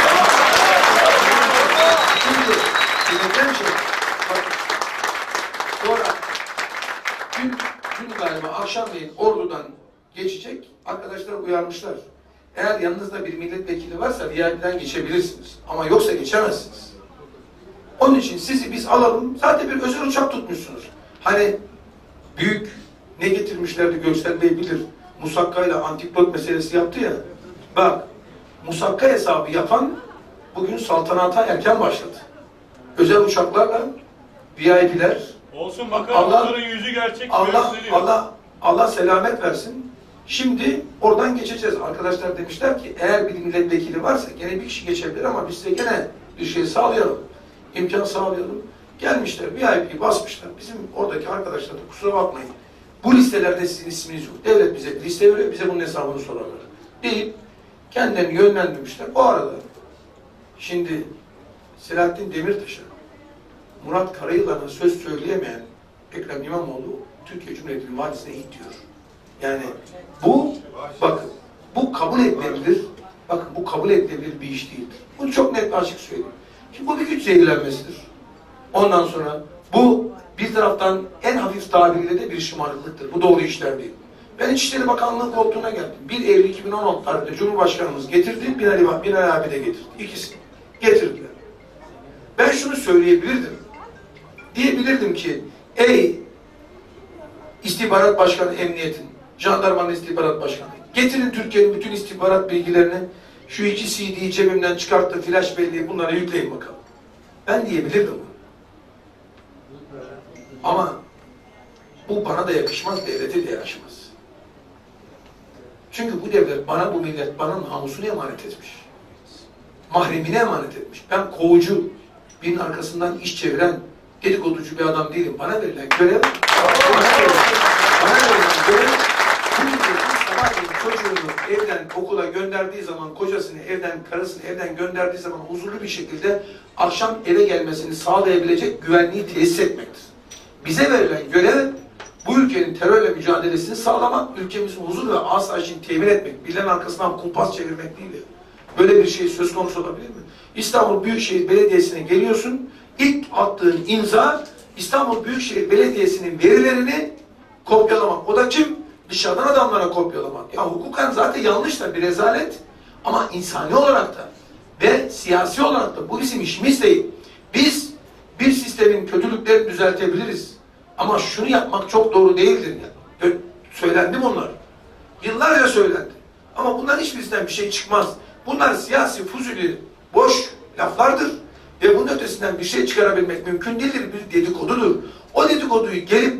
Şimdi dinleyeceğim şey. Bak, sonra dün, dün galiba akşamleyin Ordu'dan geçecek. Arkadaşlar uyarmışlar. Eğer yanınızda bir milletvekili varsa V I P'den geçebilirsiniz. Ama yoksa geçemezsiniz. Onun için sizi biz alalım. Zaten bir özel uçak tutmuşsunuz. Hani büyük ne getirmişlerdi Göksel Bey bilir. Musakka ile antiplot meselesi yaptı ya. Bak Musakka hesabı yapan bugün saltanata erken başladı. Özel uçaklarla V I P'ler olsun bakalım Allah, onların yüzü gerçek Allah, Allah, Allah selamet versin. Şimdi oradan geçeceğiz. Arkadaşlar demişler ki eğer bir milletvekili varsa gene bir kişi geçebilir ama biz size gene bir şey sağlayalım. İmkan sağlayalım. Gelmişler V I P'yi basmışlar. Bizim oradaki arkadaşlar da kusura bakmayın. Bu listelerde sizin isminiz yok. Devlet bize liste veriyor, bize bunun hesabını sorarlar. Deyip kendilerini yönlendirmişler. O arada şimdi Selahattin Demirtaş'a Murat Karayılan'a söz söyleyemeyen Ekrem İmamoğlu Türkiye Cumhuriyeti'nin vadisine it diyor. Yani bu bakın bu kabul edilebilir. Bakın bu kabul edilebilir bir iş değildir. Bunu çok net açık söyleyeyim. Şimdi bu bir güç zehirlenmesidir. Ondan sonra bu bir taraftan en hafif tabiriyle de bir şımarıklıktır. Bu doğru işler değil. Ben İçişleri Bakanlığı koltuğuna geldim. bir Eylül iki bin on altı tarihinde Cumhurbaşkanımız getirdi, Binali, Binali abi de getirdi. İkisi getirdiler. Ben şunu söyleyebilirdim. Diyebilirdim ki, ey istihbarat başkanı emniyetin, jandarmanın istihbarat başkanı, getirin Türkiye'nin bütün istihbarat bilgilerini, şu iki C D'yi cebimden çıkarttım, flash belleği bunlara yükleyin bakalım. Ben diyebilirdim. Ama bu bana da yakışmaz, devlete de yakışmaz. Çünkü bu devlet bana, bu millet bana namusunu emanet etmiş. Mahremine emanet etmiş. Ben kovucu, birinin arkasından iş çeviren, dedikoducu bir adam değilim. Bana verilen görev, bana verilen, bana verilen görev, bu milletin sabahleyin çocuğunu evden okula gönderdiği zaman, kocasını evden, karısını evden gönderdiği zaman huzurlu bir şekilde akşam eve gelmesini sağlayabilecek güvenliği tesis etmektir. Bize verilen görev, bu ülkenin terörle mücadelesini sağlamak, ülkemizin huzur ve asayişini temin etmek, birilerinin arkasından kumpas çevirmek değil. Böyle bir şey söz konusu olabilir mi? İstanbul Büyükşehir Belediyesi'ne geliyorsun, ilk attığın imza, İstanbul Büyükşehir Belediyesi'nin verilerini kopyalamak. O da kim? Dışarıdan adamlara kopyalamak. Ya hukuken zaten yanlış da bir rezalet, ama insani olarak da ve siyasi olarak da bu bizim işimiz değil. Biz bir sistemin kötülüklerini düzeltebiliriz. Ama şunu yapmak çok doğru değildir. Yani. Söylendi bunlar. Yıllarca söylendi. Ama bunların hiçbirisinden bir şey çıkmaz. Bunlar siyasi, fuzuli, boş laflardır. Ve bunun ötesinden bir şey çıkarabilmek mümkün değildir. Bir dedikodudur. O dedikoduyu gelip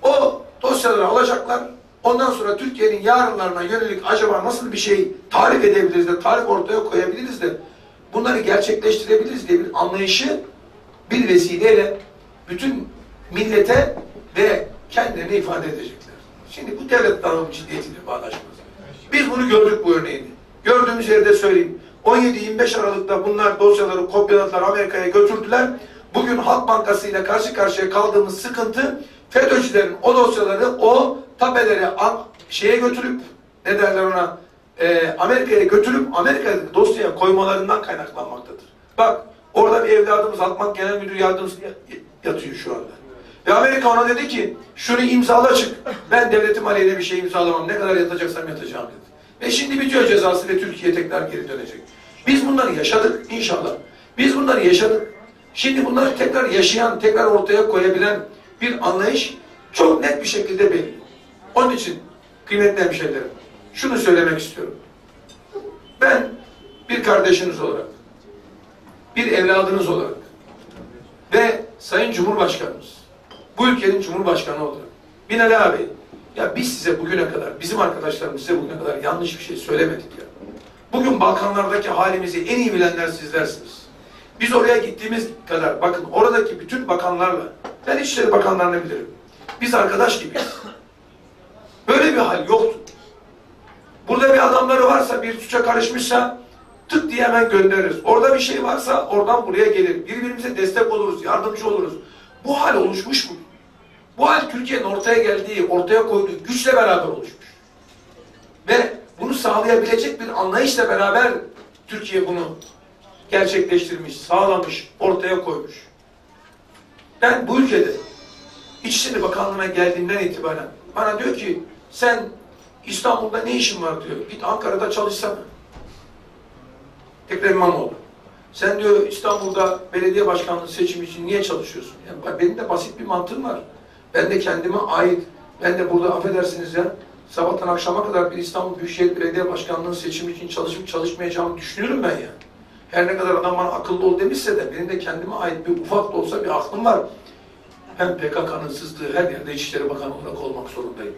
o dosyaları alacaklar. Ondan sonra Türkiye'nin yarınlarına yönelik acaba nasıl bir şey tarif edebiliriz de, tarif ortaya koyabiliriz de, bunları gerçekleştirebiliriz diye bir anlayışı bir vesileyle bütün millete ve kendilerini ifade edecekler. Şimdi bu devlet dağılım ciddiyetiyle bağdaşmaz. Biz bunu gördük, bu örneğini. Gördüğümüz yerde söyleyeyim. on yedi yirmi beş Aralık'ta bunlar dosyaları kopyaladılar, Amerika'ya götürdüler. Bugün Halk Bankası ile karşı karşıya kaldığımız sıkıntı, FETÖ'cülerin o dosyaları, o tabeleri şeye götürüp, ne derler ona, e, Amerika'ya götürüp Amerika'daki dosyaya koymalarından kaynaklanmaktadır. Bak, orada bir evladımız, Halkbank Genel Müdür Yardımcısı yatıyor şu anda. Ve Amerika ona dedi ki, şunu imzala çık. Ben devletim aleyhine bir şey imzalamam. Ne kadar yatacaksam yatacağım dedi. Ve şimdi bitiyor cezası ve Türkiye tekrar geri dönecek. Biz bunları yaşadık inşallah. Biz bunları yaşadık. Şimdi bunları tekrar yaşayan, tekrar ortaya koyabilen bir anlayış çok net bir şekilde belli. Onun için kıymetli hemşehrilerim, şunu söylemek istiyorum. Ben bir kardeşiniz olarak, bir evladınız olarak ve Sayın Cumhurbaşkanımız, bu ülkenin Cumhurbaşkanı olarak, Binali abi, ya biz size bugüne kadar, bizim arkadaşlarımız size bugüne kadar yanlış bir şey söylemedik ya. Bugün Balkanlardaki halimizi en iyi bilenler sizlersiniz. Biz oraya gittiğimiz kadar, bakın oradaki bütün bakanlarla, ben İçişleri Bakanlarını bilirim. Biz arkadaş gibiyiz. Böyle bir hal yoktu. Burada bir adamları varsa, bir suça karışmışsa tık diye hemen göndeririz. Orada bir şey varsa oradan buraya gelir. Birbirimize destek oluruz, yardımcı oluruz. Bu hal oluşmuş mu? Bu hal Türkiye'nin ortaya geldiği, ortaya koyduğu güçle beraber oluşmuş. Ve bunu sağlayabilecek bir anlayışla beraber Türkiye bunu gerçekleştirmiş, sağlamış, ortaya koymuş. Ben bu ülkede İçişleri Bakanlığı'na geldiğimden itibaren bana diyor ki, sen İstanbul'da ne işin var diyor. Git Ankara'da çalışsana. Ekrem İmamoğlu. Sen diyor İstanbul'da belediye başkanlığı seçimi için niye çalışıyorsun? Yani benim de basit bir mantığım var. Ben de kendime ait, ben de burada affedersiniz ya, sabahtan akşama kadar bir İstanbul Büyükşehir Belediye Başkanlığı seçimi için çalışıp çalışmayacağımı düşünüyorum ben ya. Her ne kadar adam bana akıllı ol demişse de benim de kendime ait bir ufak da olsa bir aklım var. Ben P K K'nın sızdığı her yerde İçişleri Bakanı olarak olmak zorundayım.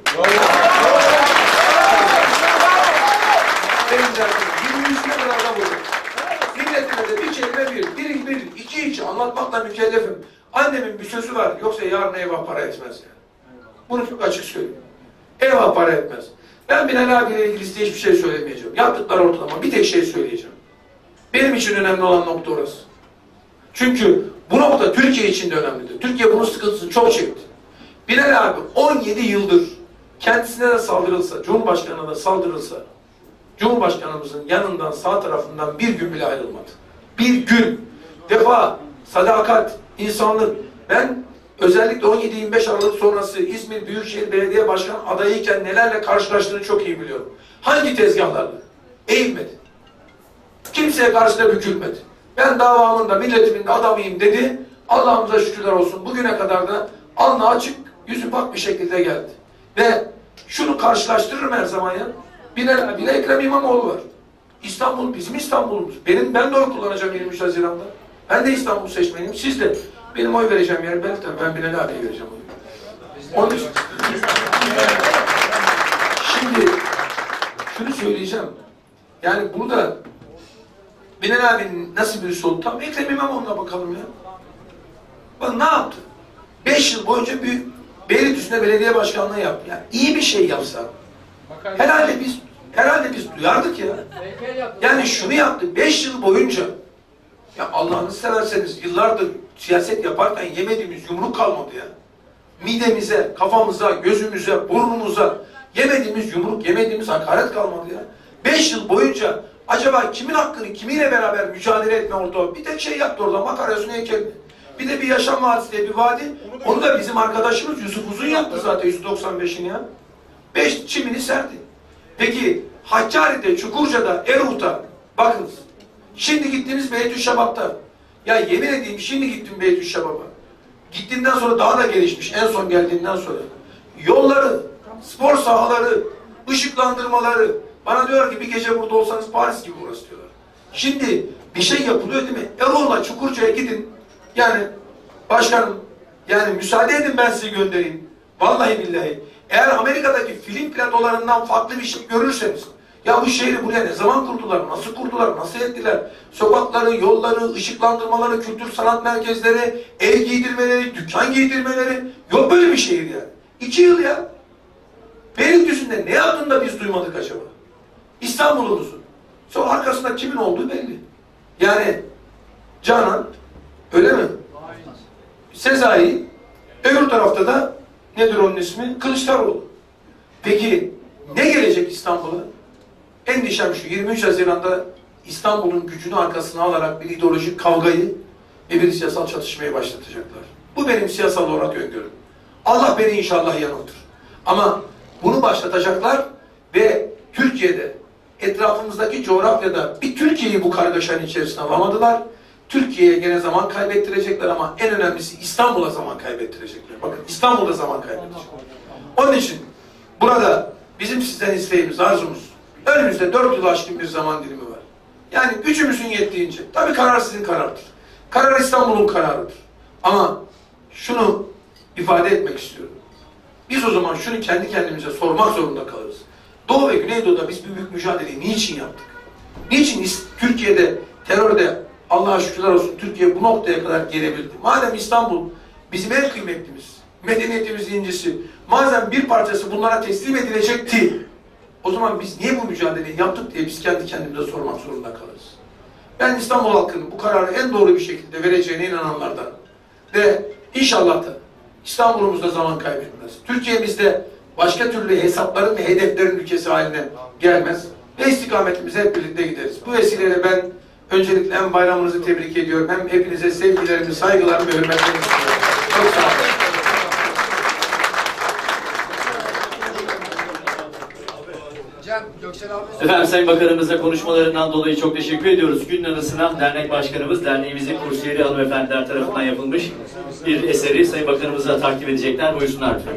Benim derdim yirmi yüzüne kadar adam olur. Milletime de bir kelime bir, bir, bir, iki iki anlatmakla mükellefim. Annemin bir sözü var, yoksa yarın eyvah para etmez yani. Bunu çok açık söyleyeyim. Eyvah para etmez. Ben Binali abiyle ilgili size hiçbir şey söylemeyeceğim. Yaptıkları ortalama bir tek şey söyleyeceğim. Benim için önemli olan nokta orası. Çünkü bu nokta Türkiye için de önemlidir. Türkiye bunun sıkıntısını çok çekti. Binali abi on yedi yıldır kendisine de saldırılsa, Cumhurbaşkanı'na da saldırılsa, Cumhurbaşkanımızın yanından, sağ tarafından bir gün bile ayrılmadı. Bir gün. Vefa, sadakat, insanlık. Ben özellikle on yedi yirmi beş Aralık sonrası İzmir Büyükşehir Belediye Başkanı adayıyken nelerle karşılaştığını çok iyi biliyorum. Hangi tezgahlarla? Eğilmedi. Kimseye karşı da bükülmedi. Ben davamın da milletimin de adamıyım dedi. Allah'ımıza şükürler olsun. Bugüne kadar da alnı açık, yüzü bak bir şekilde geldi. Ve şunu karşılaştırırım her zaman ya. Bile, bile Ekrem İmamoğlu var. İstanbul bizim İstanbul'umuz. Benim, ben de oy kullanacağım yirmi üç Haziran'da. Ben de İstanbul seçmeniyim. Siz de benim oy vereceğim yer belki de ben Binali abiye vereceğim oyu. Onun için... Şimdi şunu söyleyeceğim. Yani burada Binali abinin nasıl birisi oldu? Tam Ekrem İmamoğlu'na bakalım ya. Bak ne yaptı? Beş yıl boyunca bir Beylikdüzü'nde belediye başkanlığı yaptı. Yani iyi bir şey yapsa. Herhalde biz herhalde biz duyardık ya. Yani şunu yaptı. Beş yıl boyunca ya Allah'ını severseniz yıllardır siyaset yaparken yemediğimiz yumruk kalmadı ya. Midemize, kafamıza, gözümüze, burnumuza yemediğimiz yumruk, yemediğimiz hakaret kalmadı ya. Beş yıl boyunca acaba kimin hakkını kimiyle beraber mücadele etme orada? Bir tek şey yaptı orada, makaryasını heykelini. Bir de bir yaşam vadisi diye bir vadi. Onu da bizim arkadaşımız Yusuf Uzun yaptı zaten yüz doksan beşini ya. Beş çimini serdi. Peki Hakkari'de, Çukurca'da, Erhut'ta bakınız. Şimdi gittiğimiz Beytüşşebap'ta. Ya yemin edeyim şimdi gittim Beytüşşebap'a. Gittiğinden sonra daha da gelişmiş. En son geldiğinden sonra. Yolları, spor sahaları, ışıklandırmaları. Bana diyor ki bir gece burada olsanız Paris gibi burası diyorlar. Şimdi bir şey yapılıyor değil mi? Erol'la Çukurca'ya gidin. Yani başkanım yani müsaade edin ben sizi göndereyim. Vallahi billahi. Eğer Amerika'daki film platolarından farklı bir şey görürseniz ya bu şehri buraya ne zaman kurdular, nasıl kurdular, nasıl ettiler? Sokakları, yolları, ışıklandırmaları, kültür sanat merkezleri, ev giydirmeleri, dükkan giydirmeleri yok böyle bir şehir yani. İki yıl ya. Beylikdüzü'nde ne yaptığını da biz duymadık acaba? İstanbul'umuzun. Sonra arkasında kimin olduğu belli. Yani Canan öyle mi? Sezai, öbür tarafta da nedir onun ismi? Kılıçdaroğlu. Peki ne gelecek İstanbul'a? Endişem şu, yirmi üç Haziran'da İstanbul'un gücünü arkasına alarak bir ideolojik kavgayı ve bir siyasal çatışmayı başlatacaklar. Bu benim siyasal olarak öngörüm. Allah beni inşallah yanıltır. Ama bunu başlatacaklar ve Türkiye'de, etrafımızdaki coğrafyada bir Türkiye'yi bu kargaşanın içerisine alamadılar. Türkiye'ye gene zaman kaybettirecekler ama en önemlisi İstanbul'a zaman kaybettirecekler. Bakın İstanbul'da zaman kaybedecekler. Onun için burada bizim sizden isteğimiz, arzumuz, önümüzde dört yıl aşkın bir zaman dilimi var. Yani gücümüzün yettiğince, tabii karar sizin kararıdır. Karar İstanbul'un kararıdır. Ama şunu ifade etmek istiyorum. Biz o zaman şunu kendi kendimize sormak zorunda kalırız. Doğu ve Güneydoğu'da biz bir büyük mücadeleyi niçin yaptık? Niçin Türkiye'de, terörde, Allah'a şükürler olsun Türkiye bu noktaya kadar gelebildi? Madem İstanbul bizim en kıymetlimiz, medeniyetimizin incisi, madem bir parçası bunlara teslim edilecekti, o zaman biz niye bu mücadeleyi yaptık diye biz kendi kendimize sormak zorunda kalırız. Ben İstanbul halkının bu kararı en doğru bir şekilde vereceğine inananlardan ve inşallah da İstanbul'umuzda zaman kaybetmez. Türkiye'mizde başka türlü hesapların ve hedeflerin ülkesi haline gelmez ve istikametimize hep birlikte gideriz. Bu vesileyle ben öncelikle hem bayramınızı tebrik ediyorum, hem hepinize sevgilerimi, saygılarımı ve hürmetlerimi sunuyorum. Çok sağ olun. Efendim Sayın Bakanımıza konuşmalarından dolayı çok teşekkür ediyoruz. Günün anısına dernek başkanımız, derneğimizin kursiyeri hanımefendiler tarafından yapılmış bir eseri Sayın Bakanımıza takdim edecekler. Buyursunlar lütfen.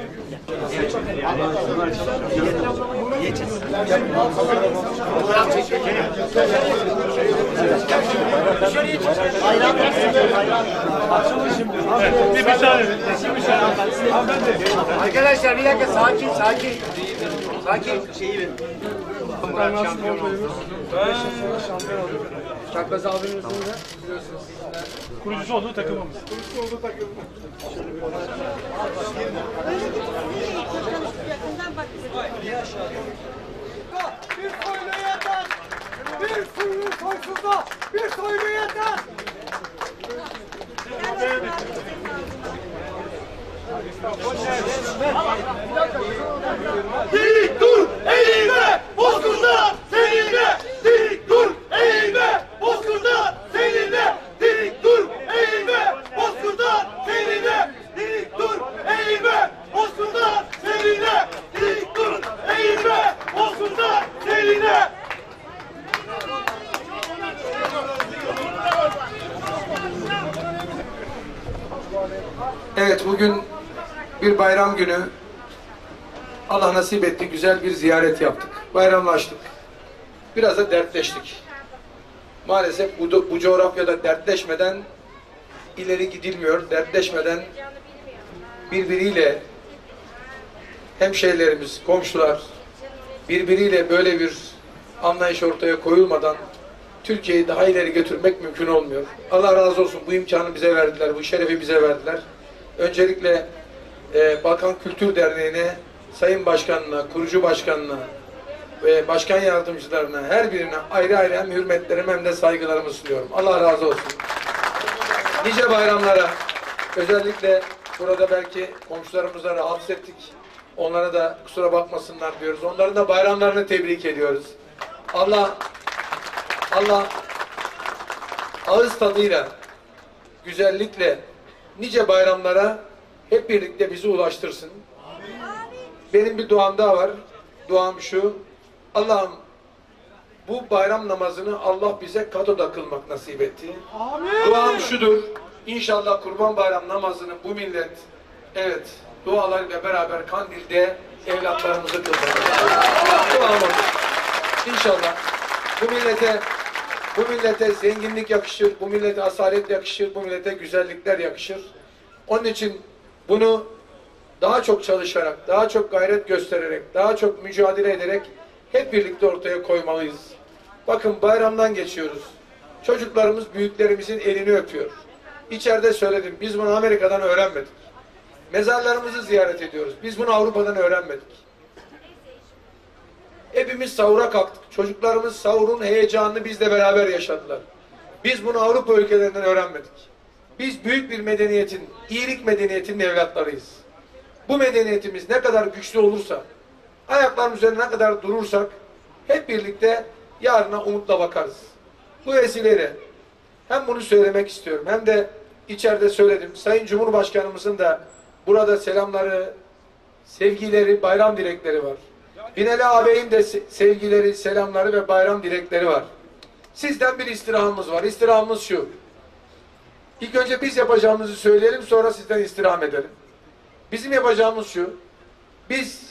Arkadaşlar bir dakika sakin sakin. Sakin. Şeyi verin. Çakmaz abimizin de biliyorsunuz sizinle. Kurucusu olduğu takımımız. Kurucusu olduğu takımımız. Bir soylu yeter! Bir soylu soysuzda! Bir soylu yeter! Dik dur! Eğilme! Bozkurtlar! Seninle! Dik dur! Eğilme! Bozkurtlar! Seninle! Dik dur! Eğilme! Bozkurtlar! Seninle! Dik dur! Eğilme! Bozkurtlar! Seninle! Dik dur! Eğilme! Bozkurtlar! Seninle! Evet, bugün bir bayram günü. Allah nasip etti, güzel bir ziyaret yaptık. Bayramlaştık. Biraz da dertleştik. Maalesef bu, bu coğrafyada dertleşmeden ileri gidilmiyor. Dertleşmeden birbiriyle hemşehrilerimiz, komşular birbiriyle böyle bir anlayış ortaya koyulmadan Türkiye'yi daha ileri götürmek mümkün olmuyor. Allah razı olsun, bu imkanı bize verdiler, bu şerefi bize verdiler. Öncelikle e, Balkan Kültür Derneği'ne, Sayın Başkanına, Kurucu Başkanına ve Başkan Yardımcılarına, her birine ayrı ayrı hem hürmetlerimi hem de saygılarımı sunuyorum. Allah razı olsun. Nice bayramlara, özellikle burada belki komşularımıza rahatsız ettik. Onlara da kusura bakmasınlar diyoruz. Onların da bayramlarını tebrik ediyoruz. Allah Allah ağız tadıyla, güzellikle nice bayramlara hep birlikte bizi ulaştırsın. Benim bir duam daha var. Duam şu: Allah'ım bu bayram namazını Allah bize Kato'da kılmak nasip etti. Amin. Duam şudur: İnşallah Kurban Bayram namazını bu millet, evet, dualarıyla beraber Kandil'de evlatlarımızı kılmak. Duam odur. İnşallah bu millete bu millete zenginlik yakışır, bu millete asalet yakışır, bu millete güzellikler yakışır. Onun için bunu daha çok çalışarak, daha çok gayret göstererek, daha çok mücadele ederek hep birlikte ortaya koymalıyız. Bakın, bayramdan geçiyoruz. Çocuklarımız büyüklerimizin elini öpüyor. İçeride söyledim, biz bunu Amerika'dan öğrenmedik. Mezarlarımızı ziyaret ediyoruz. Biz bunu Avrupa'dan öğrenmedik. Hepimiz sahura kalktık. Çocuklarımız sahurun heyecanını bizle beraber yaşadılar. Biz bunu Avrupa ülkelerinden öğrenmedik. Biz büyük bir medeniyetin, iyilik medeniyetinin evlatlarıyız. Bu medeniyetimiz ne kadar güçlü olursa, ayaklarımız üzerine ne kadar durursak, hep birlikte yarına umutla bakarız. Bu vesileyle hem bunu söylemek istiyorum, hem de içeride söyledim. Sayın Cumhurbaşkanımızın da burada selamları, sevgileri, bayram dilekleri var. Binali ağabeyin de sevgileri, selamları ve bayram dilekleri var. Sizden bir istirhamımız var. İstirhamımız şu: İlk önce biz yapacağımızı söyleyelim, sonra sizden istirham edelim. Bizim yapacağımız şu: biz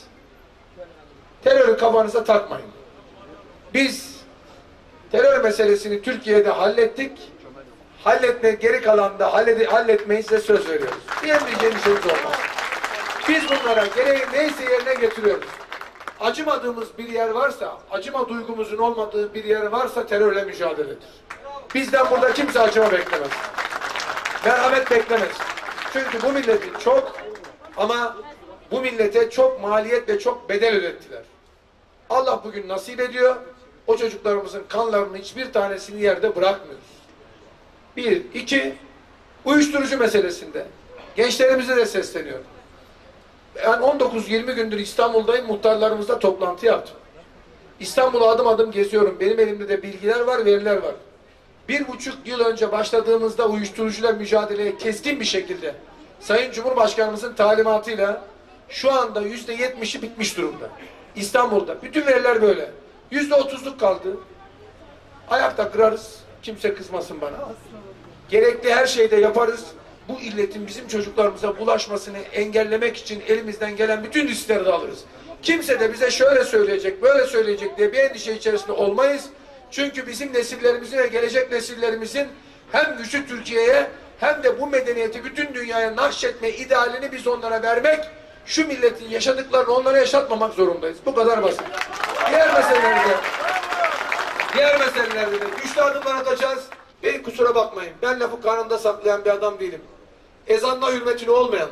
terörü kafanıza takmayın. Biz terör meselesini Türkiye'de hallettik. Halletme, geri kalan da halletmeyi size söz veriyoruz. Diyemeyeceğim bir şeyimiz olmaz. Biz bunlara gereği neyse yerine getiriyoruz. Acımadığımız bir yer varsa, acıma duygumuzun olmadığı bir yer varsa terörle mücadeledir. Bizden burada kimse acıma beklemez. Merhamet beklemez. Çünkü bu milletin çok ama bu millete çok maliyet ve çok bedel ödettiler. Allah bugün nasip ediyor. O çocuklarımızın kanlarının hiçbir tanesini yerde bırakmıyoruz. Bir, iki, uyuşturucu meselesinde gençlerimize de sesleniyorum. Ben on dokuz yirmi gündür İstanbul'dayım, muhtarlarımızla toplantı yaptım. İstanbul'u adım adım geziyorum. Benim elimde de bilgiler var, veriler var. Bir buçuk yıl önce başladığımızda uyuşturucuyla mücadeleye keskin bir şekilde Sayın Cumhurbaşkanımızın talimatıyla şu anda yüzde yetmişi bitmiş durumda. İstanbul'da. Bütün veriler böyle. Yüzde otuzluk kaldı. Ayakta kırarız. Kimse kızmasın bana. Gerekli her şeyde yaparız. Bu illetin bizim çocuklarımıza bulaşmasını engellemek için elimizden gelen bütün riskleri de alırız. Kimse de bize şöyle söyleyecek, böyle söyleyecek diye bir endişe içerisinde olmayız. Çünkü bizim nesillerimizin ve gelecek nesillerimizin hem güçlü Türkiye'ye hem de bu medeniyeti bütün dünyaya nakşetme idealini biz onlara vermek, şu milletin yaşadıklarını onlara yaşatmamak zorundayız. Bu kadar basit. Diğer meselelerde, diğer meselelerde de güçlü adımlar atacağız. Beni kusura bakmayın. Ben lafı karnımda saklayan bir adam değilim. Ezanla hürmetini olmayan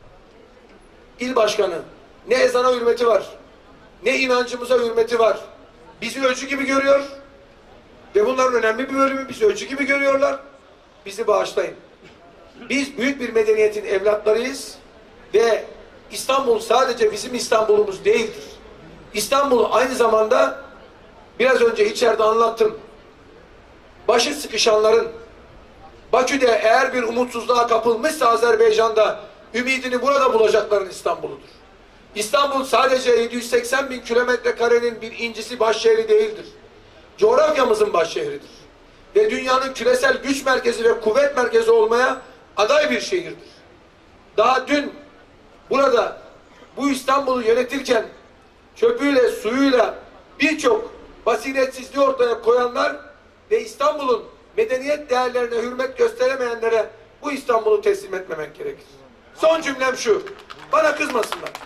il başkanı ne ezana hürmeti var, ne inancımıza hürmeti var. Bizi ölçü gibi görüyor ve bunların önemli bir bölümü bizi ölçü gibi görüyorlar. Bizi bağışlayın. Biz büyük bir medeniyetin evlatlarıyız ve İstanbul sadece bizim İstanbul'umuz değildir. İstanbul aynı zamanda biraz önce içeride anlattım. Başı sıkışanların, Bakü'de eğer bir umutsuzluğa kapılmışsa Azerbaycan'da ümidini burada bulacakların İstanbul'udur. İstanbul sadece yedi yüz seksen bin kilometre karenin bir incisi başşehri değildir. Coğrafyamızın başşehridir. Ve dünyanın küresel güç merkezi ve kuvvet merkezi olmaya aday bir şehirdir. Daha dün burada bu İstanbul'u yönetirken çöpüyle, suyuyla birçok basiretsizliği ortaya koyanlar ve İstanbul'un medeniyet değerlerine hürmet gösteremeyenlere bu İstanbul'u teslim etmemek gerekir. Son cümlem şu: bana kızmasınlar.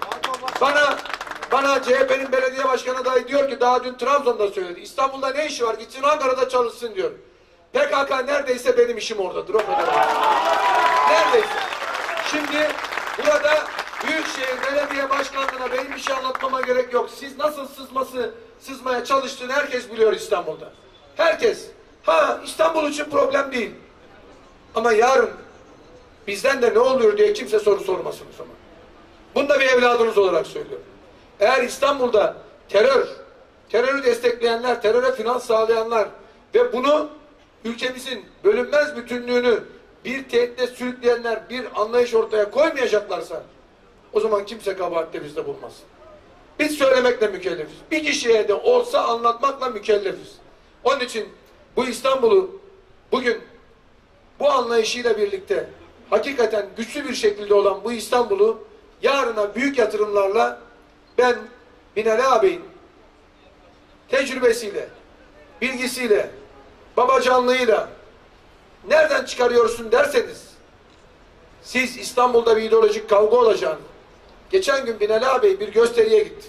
Bana bana C H P'nin belediye başkanı adayı diyor ki daha dün Trabzon'da söyledi. İstanbul'da ne işi var? Gitsin Ankara'da çalışsın diyor. P K K neredeyse benim işim oradadır. O kadar. Neredeyse. Şimdi burada Büyükşehir Belediye Başkanlığı'na benim bir şey anlatmama gerek yok. Siz nasıl sızması, sızmaya çalıştığını herkes biliyor İstanbul'da. Herkes. Ha İstanbul için problem değil. Ama yarın bizden de ne oluyor diye kimse soru sormasın o zaman. Bunu da bir evladınız olarak söylüyorum. Eğer İstanbul'da terör, terörü destekleyenler, teröre finans sağlayanlar ve bunu ülkemizin bölünmez bütünlüğünü bir tehditle sürükleyenler bir anlayış ortaya koymayacaklarsa o zaman kimse kabahatte bizde bulmasın. Biz söylemekle mükellefiz. Bir kişiye de olsa anlatmakla mükellefiz. Onun için bu İstanbul'u bugün bu anlayışıyla birlikte hakikaten güçlü bir şekilde olan bu İstanbul'u yarına büyük yatırımlarla ben Binali ağabeyin tecrübesiyle, bilgisiyle, babacanlığıyla nereden çıkarıyorsun derseniz siz İstanbul'da bir ideolojik kavga olacağını geçen gün Binali ağabey bir gösteriye gitti.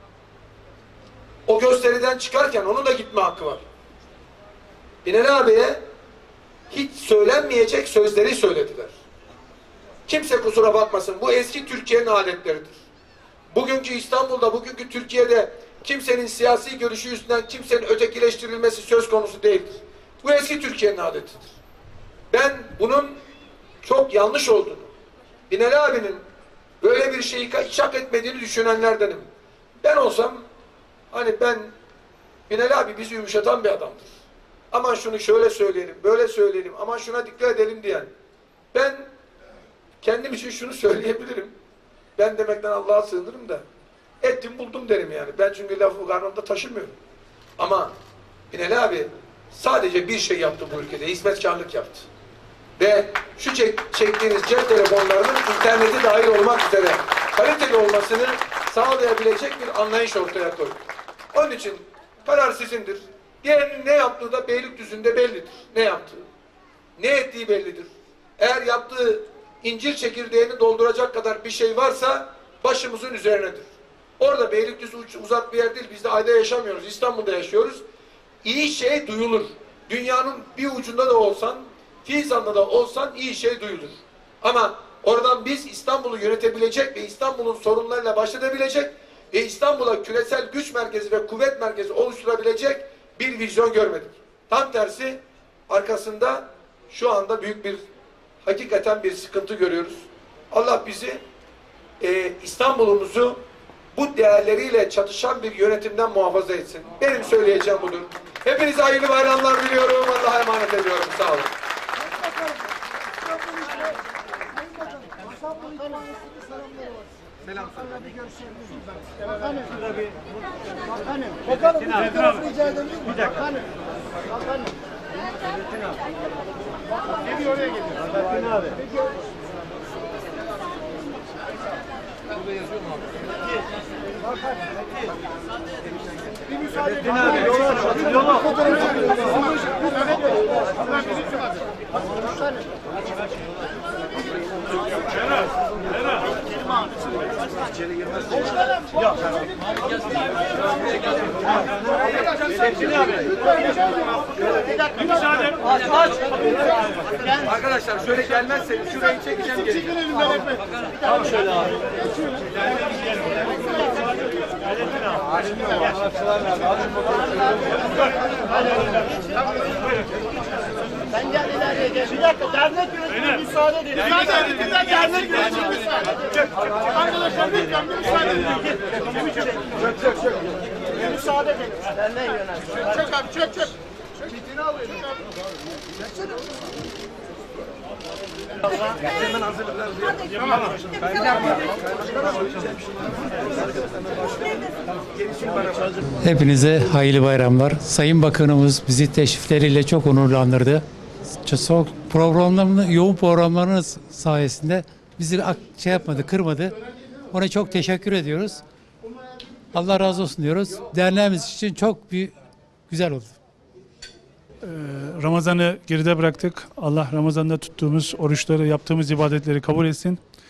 O gösteriden çıkarken onun da gitme hakkı var. Binali ağabeye hiç söylenmeyecek sözleri söylediler. Kimse kusura bakmasın. Bu eski Türkiye'nin adetleridir. Bugünkü İstanbul'da, bugünkü Türkiye'de kimsenin siyasi görüşü yüzünden kimsenin ötekileştirilmesi söz konusu değildir. Bu eski Türkiye'nin adetidir. Ben bunun çok yanlış olduğunu, Binali abinin böyle bir şeyi hiç hak etmediğini düşünenlerdenim. Ben olsam, hani ben, Binali abi bizi yumuşatan bir adamdır. Aman şunu şöyle söyleyelim, böyle söyleyelim, aman şuna dikkat edelim diyen. Ben kendim için şunu söyleyebilirim. Ben demekten Allah'a sığınırım da ettim buldum derim yani. Ben çünkü lafı karnımda taşımıyorum. Ama Binali abi sadece bir şey yaptı bu ülkede. Hizmetkarlık yaptı. Ve şu çek, çektiğiniz cep telefonlarının interneti dahil olmak üzere kaliteli olmasını sağlayabilecek bir anlayış ortaya koydu. Onun için karar sizindir. Diğerinin ne yaptığı da Beylikdüzü'nde bellidir. Ne yaptığı. Ne ettiği bellidir. Eğer yaptığı incir çekirdeğini dolduracak kadar bir şey varsa başımızın üzerinedir. Orada Beylikdüzü uzak bir yer değil. Biz de ayda yaşamıyoruz. İstanbul'da yaşıyoruz. İyi şey duyulur. Dünyanın bir ucunda da olsan, Fizan'da da olsan iyi şey duyulur. Ama oradan biz İstanbul'u yönetebilecek ve İstanbul'un sorunlarıyla baş edebilecek ve İstanbul'a küresel güç merkezi ve kuvvet merkezi oluşturabilecek bir vizyon görmedik. Tam tersi arkasında şu anda büyük bir hakikaten bir sıkıntı görüyoruz. Allah bizi e, İstanbul'umuzu bu değerleriyle çatışan bir yönetimden muhafaza etsin. Benim söyleyeceğim budur. Hepinize hayırlı bayramlar diliyorum. Allah'a emanet ediyorum. Sağ olun. Selam söyle. Bakanım. Bakanım. Bakanım. Bir fotoğraf rica edebilir miyim? Bir dakika. Bakanım. Bakanım. Geliyor oraya geliyor. Bakan abi. Burada yazıyor mu abi? Bakan. Bir müsaade edin abi. Yola aç. Yola. Fotoğraf Bakanım. Kenan, Kenan. İçeri girmez. Ya. Bir müsaade. Aç, aç. Arkadaşlar şöyle gelmezseniz şurayı çekeceğim geri. Tamam şöyle abi. Sen gel ileriye gel. Bir dakika dernek yönetimine müsaade edin. Müsaade edin. Dernek yönetimine müsaade edin. Arkadaşlar lütfen bir müsaade edin. Çök çök çök. Bir müsaade edin. Dernek yönetim. Çök abi çök çök. Çitini alıyor. Çeksene. Hemen hazırlıklar. Hepinize hayırlı bayramlar. Sayın Bakanımız bizi teşrifleriyle çok onurlandırdı. Çok programlarını, yoğun programlarınız sayesinde bizi şey yapmadı, kırmadı. Ona çok teşekkür ediyoruz. Allah razı olsun diyoruz. Derneğimiz için çok bir güzel oldu. Ramazan'ı geride bıraktık. Allah Ramazan'da tuttuğumuz oruçları, yaptığımız ibadetleri kabul etsin.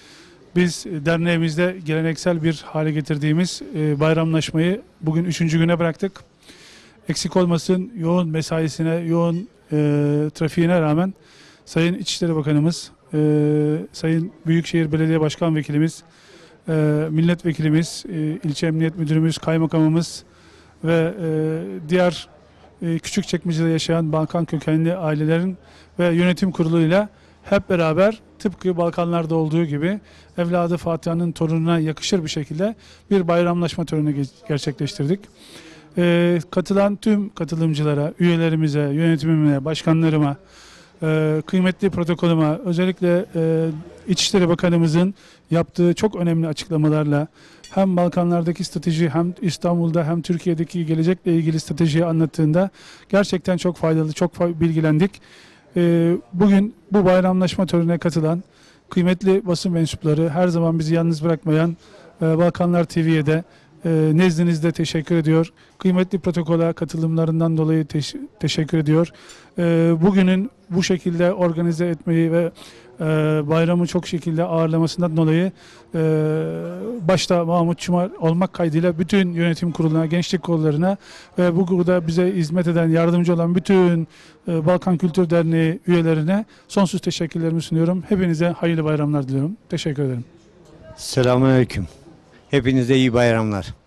biz derneğimizde geleneksel bir hale getirdiğimiz e, bayramlaşmayı bugün üçüncü güne bıraktık. Eksik olmasın yoğun mesaisine, yoğun e, trafiğine rağmen Sayın İçişleri Bakanımız, e, Sayın Büyükşehir Belediye Başkan Vekilimiz, e, Milletvekilimiz, e, İlçe Emniyet Müdürümüz, Kaymakamımız ve e, diğer e, Küçükçekmece'de yaşayan Balkan kökenli ailelerin ve yönetim kuruluyla hep beraber tıpkı Balkanlarda olduğu gibi evladı Fatiha'nın torununa yakışır bir şekilde bir bayramlaşma töreni gerçekleştirdik. Ee, katılan tüm katılımcılara, üyelerimize, yönetimime, başkanlarıma, e, kıymetli protokolüme, özellikle e, İçişleri Bakanımızın yaptığı çok önemli açıklamalarla hem Balkanlardaki strateji hem İstanbul'da hem Türkiye'deki gelecekle ilgili stratejiyi anlattığında gerçekten çok faydalı, çok bilgilendik. E, bugün bu bayramlaşma törenine katılan kıymetli basın mensupları, her zaman bizi yalnız bırakmayan e, Balkanlar T V'ye de e, nezdinizde teşekkür ediyor. Kıymetli protokola katılımlarından dolayı teş teşekkür ediyor. E, bugünün bu şekilde organize etmeyi ve e, bayramı çok şekilde ağırlamasından dolayı e, başta Mahmut Çumar olmak kaydıyla bütün yönetim kuruluna, gençlik kollarına ve bu burada bize hizmet eden, yardımcı olan bütün e, Balkan Kültür Derneği üyelerine sonsuz teşekkürlerimi sunuyorum. Hepinize hayırlı bayramlar diliyorum. Teşekkür ederim. Selamünaleyküm. Hepinize iyi bayramlar.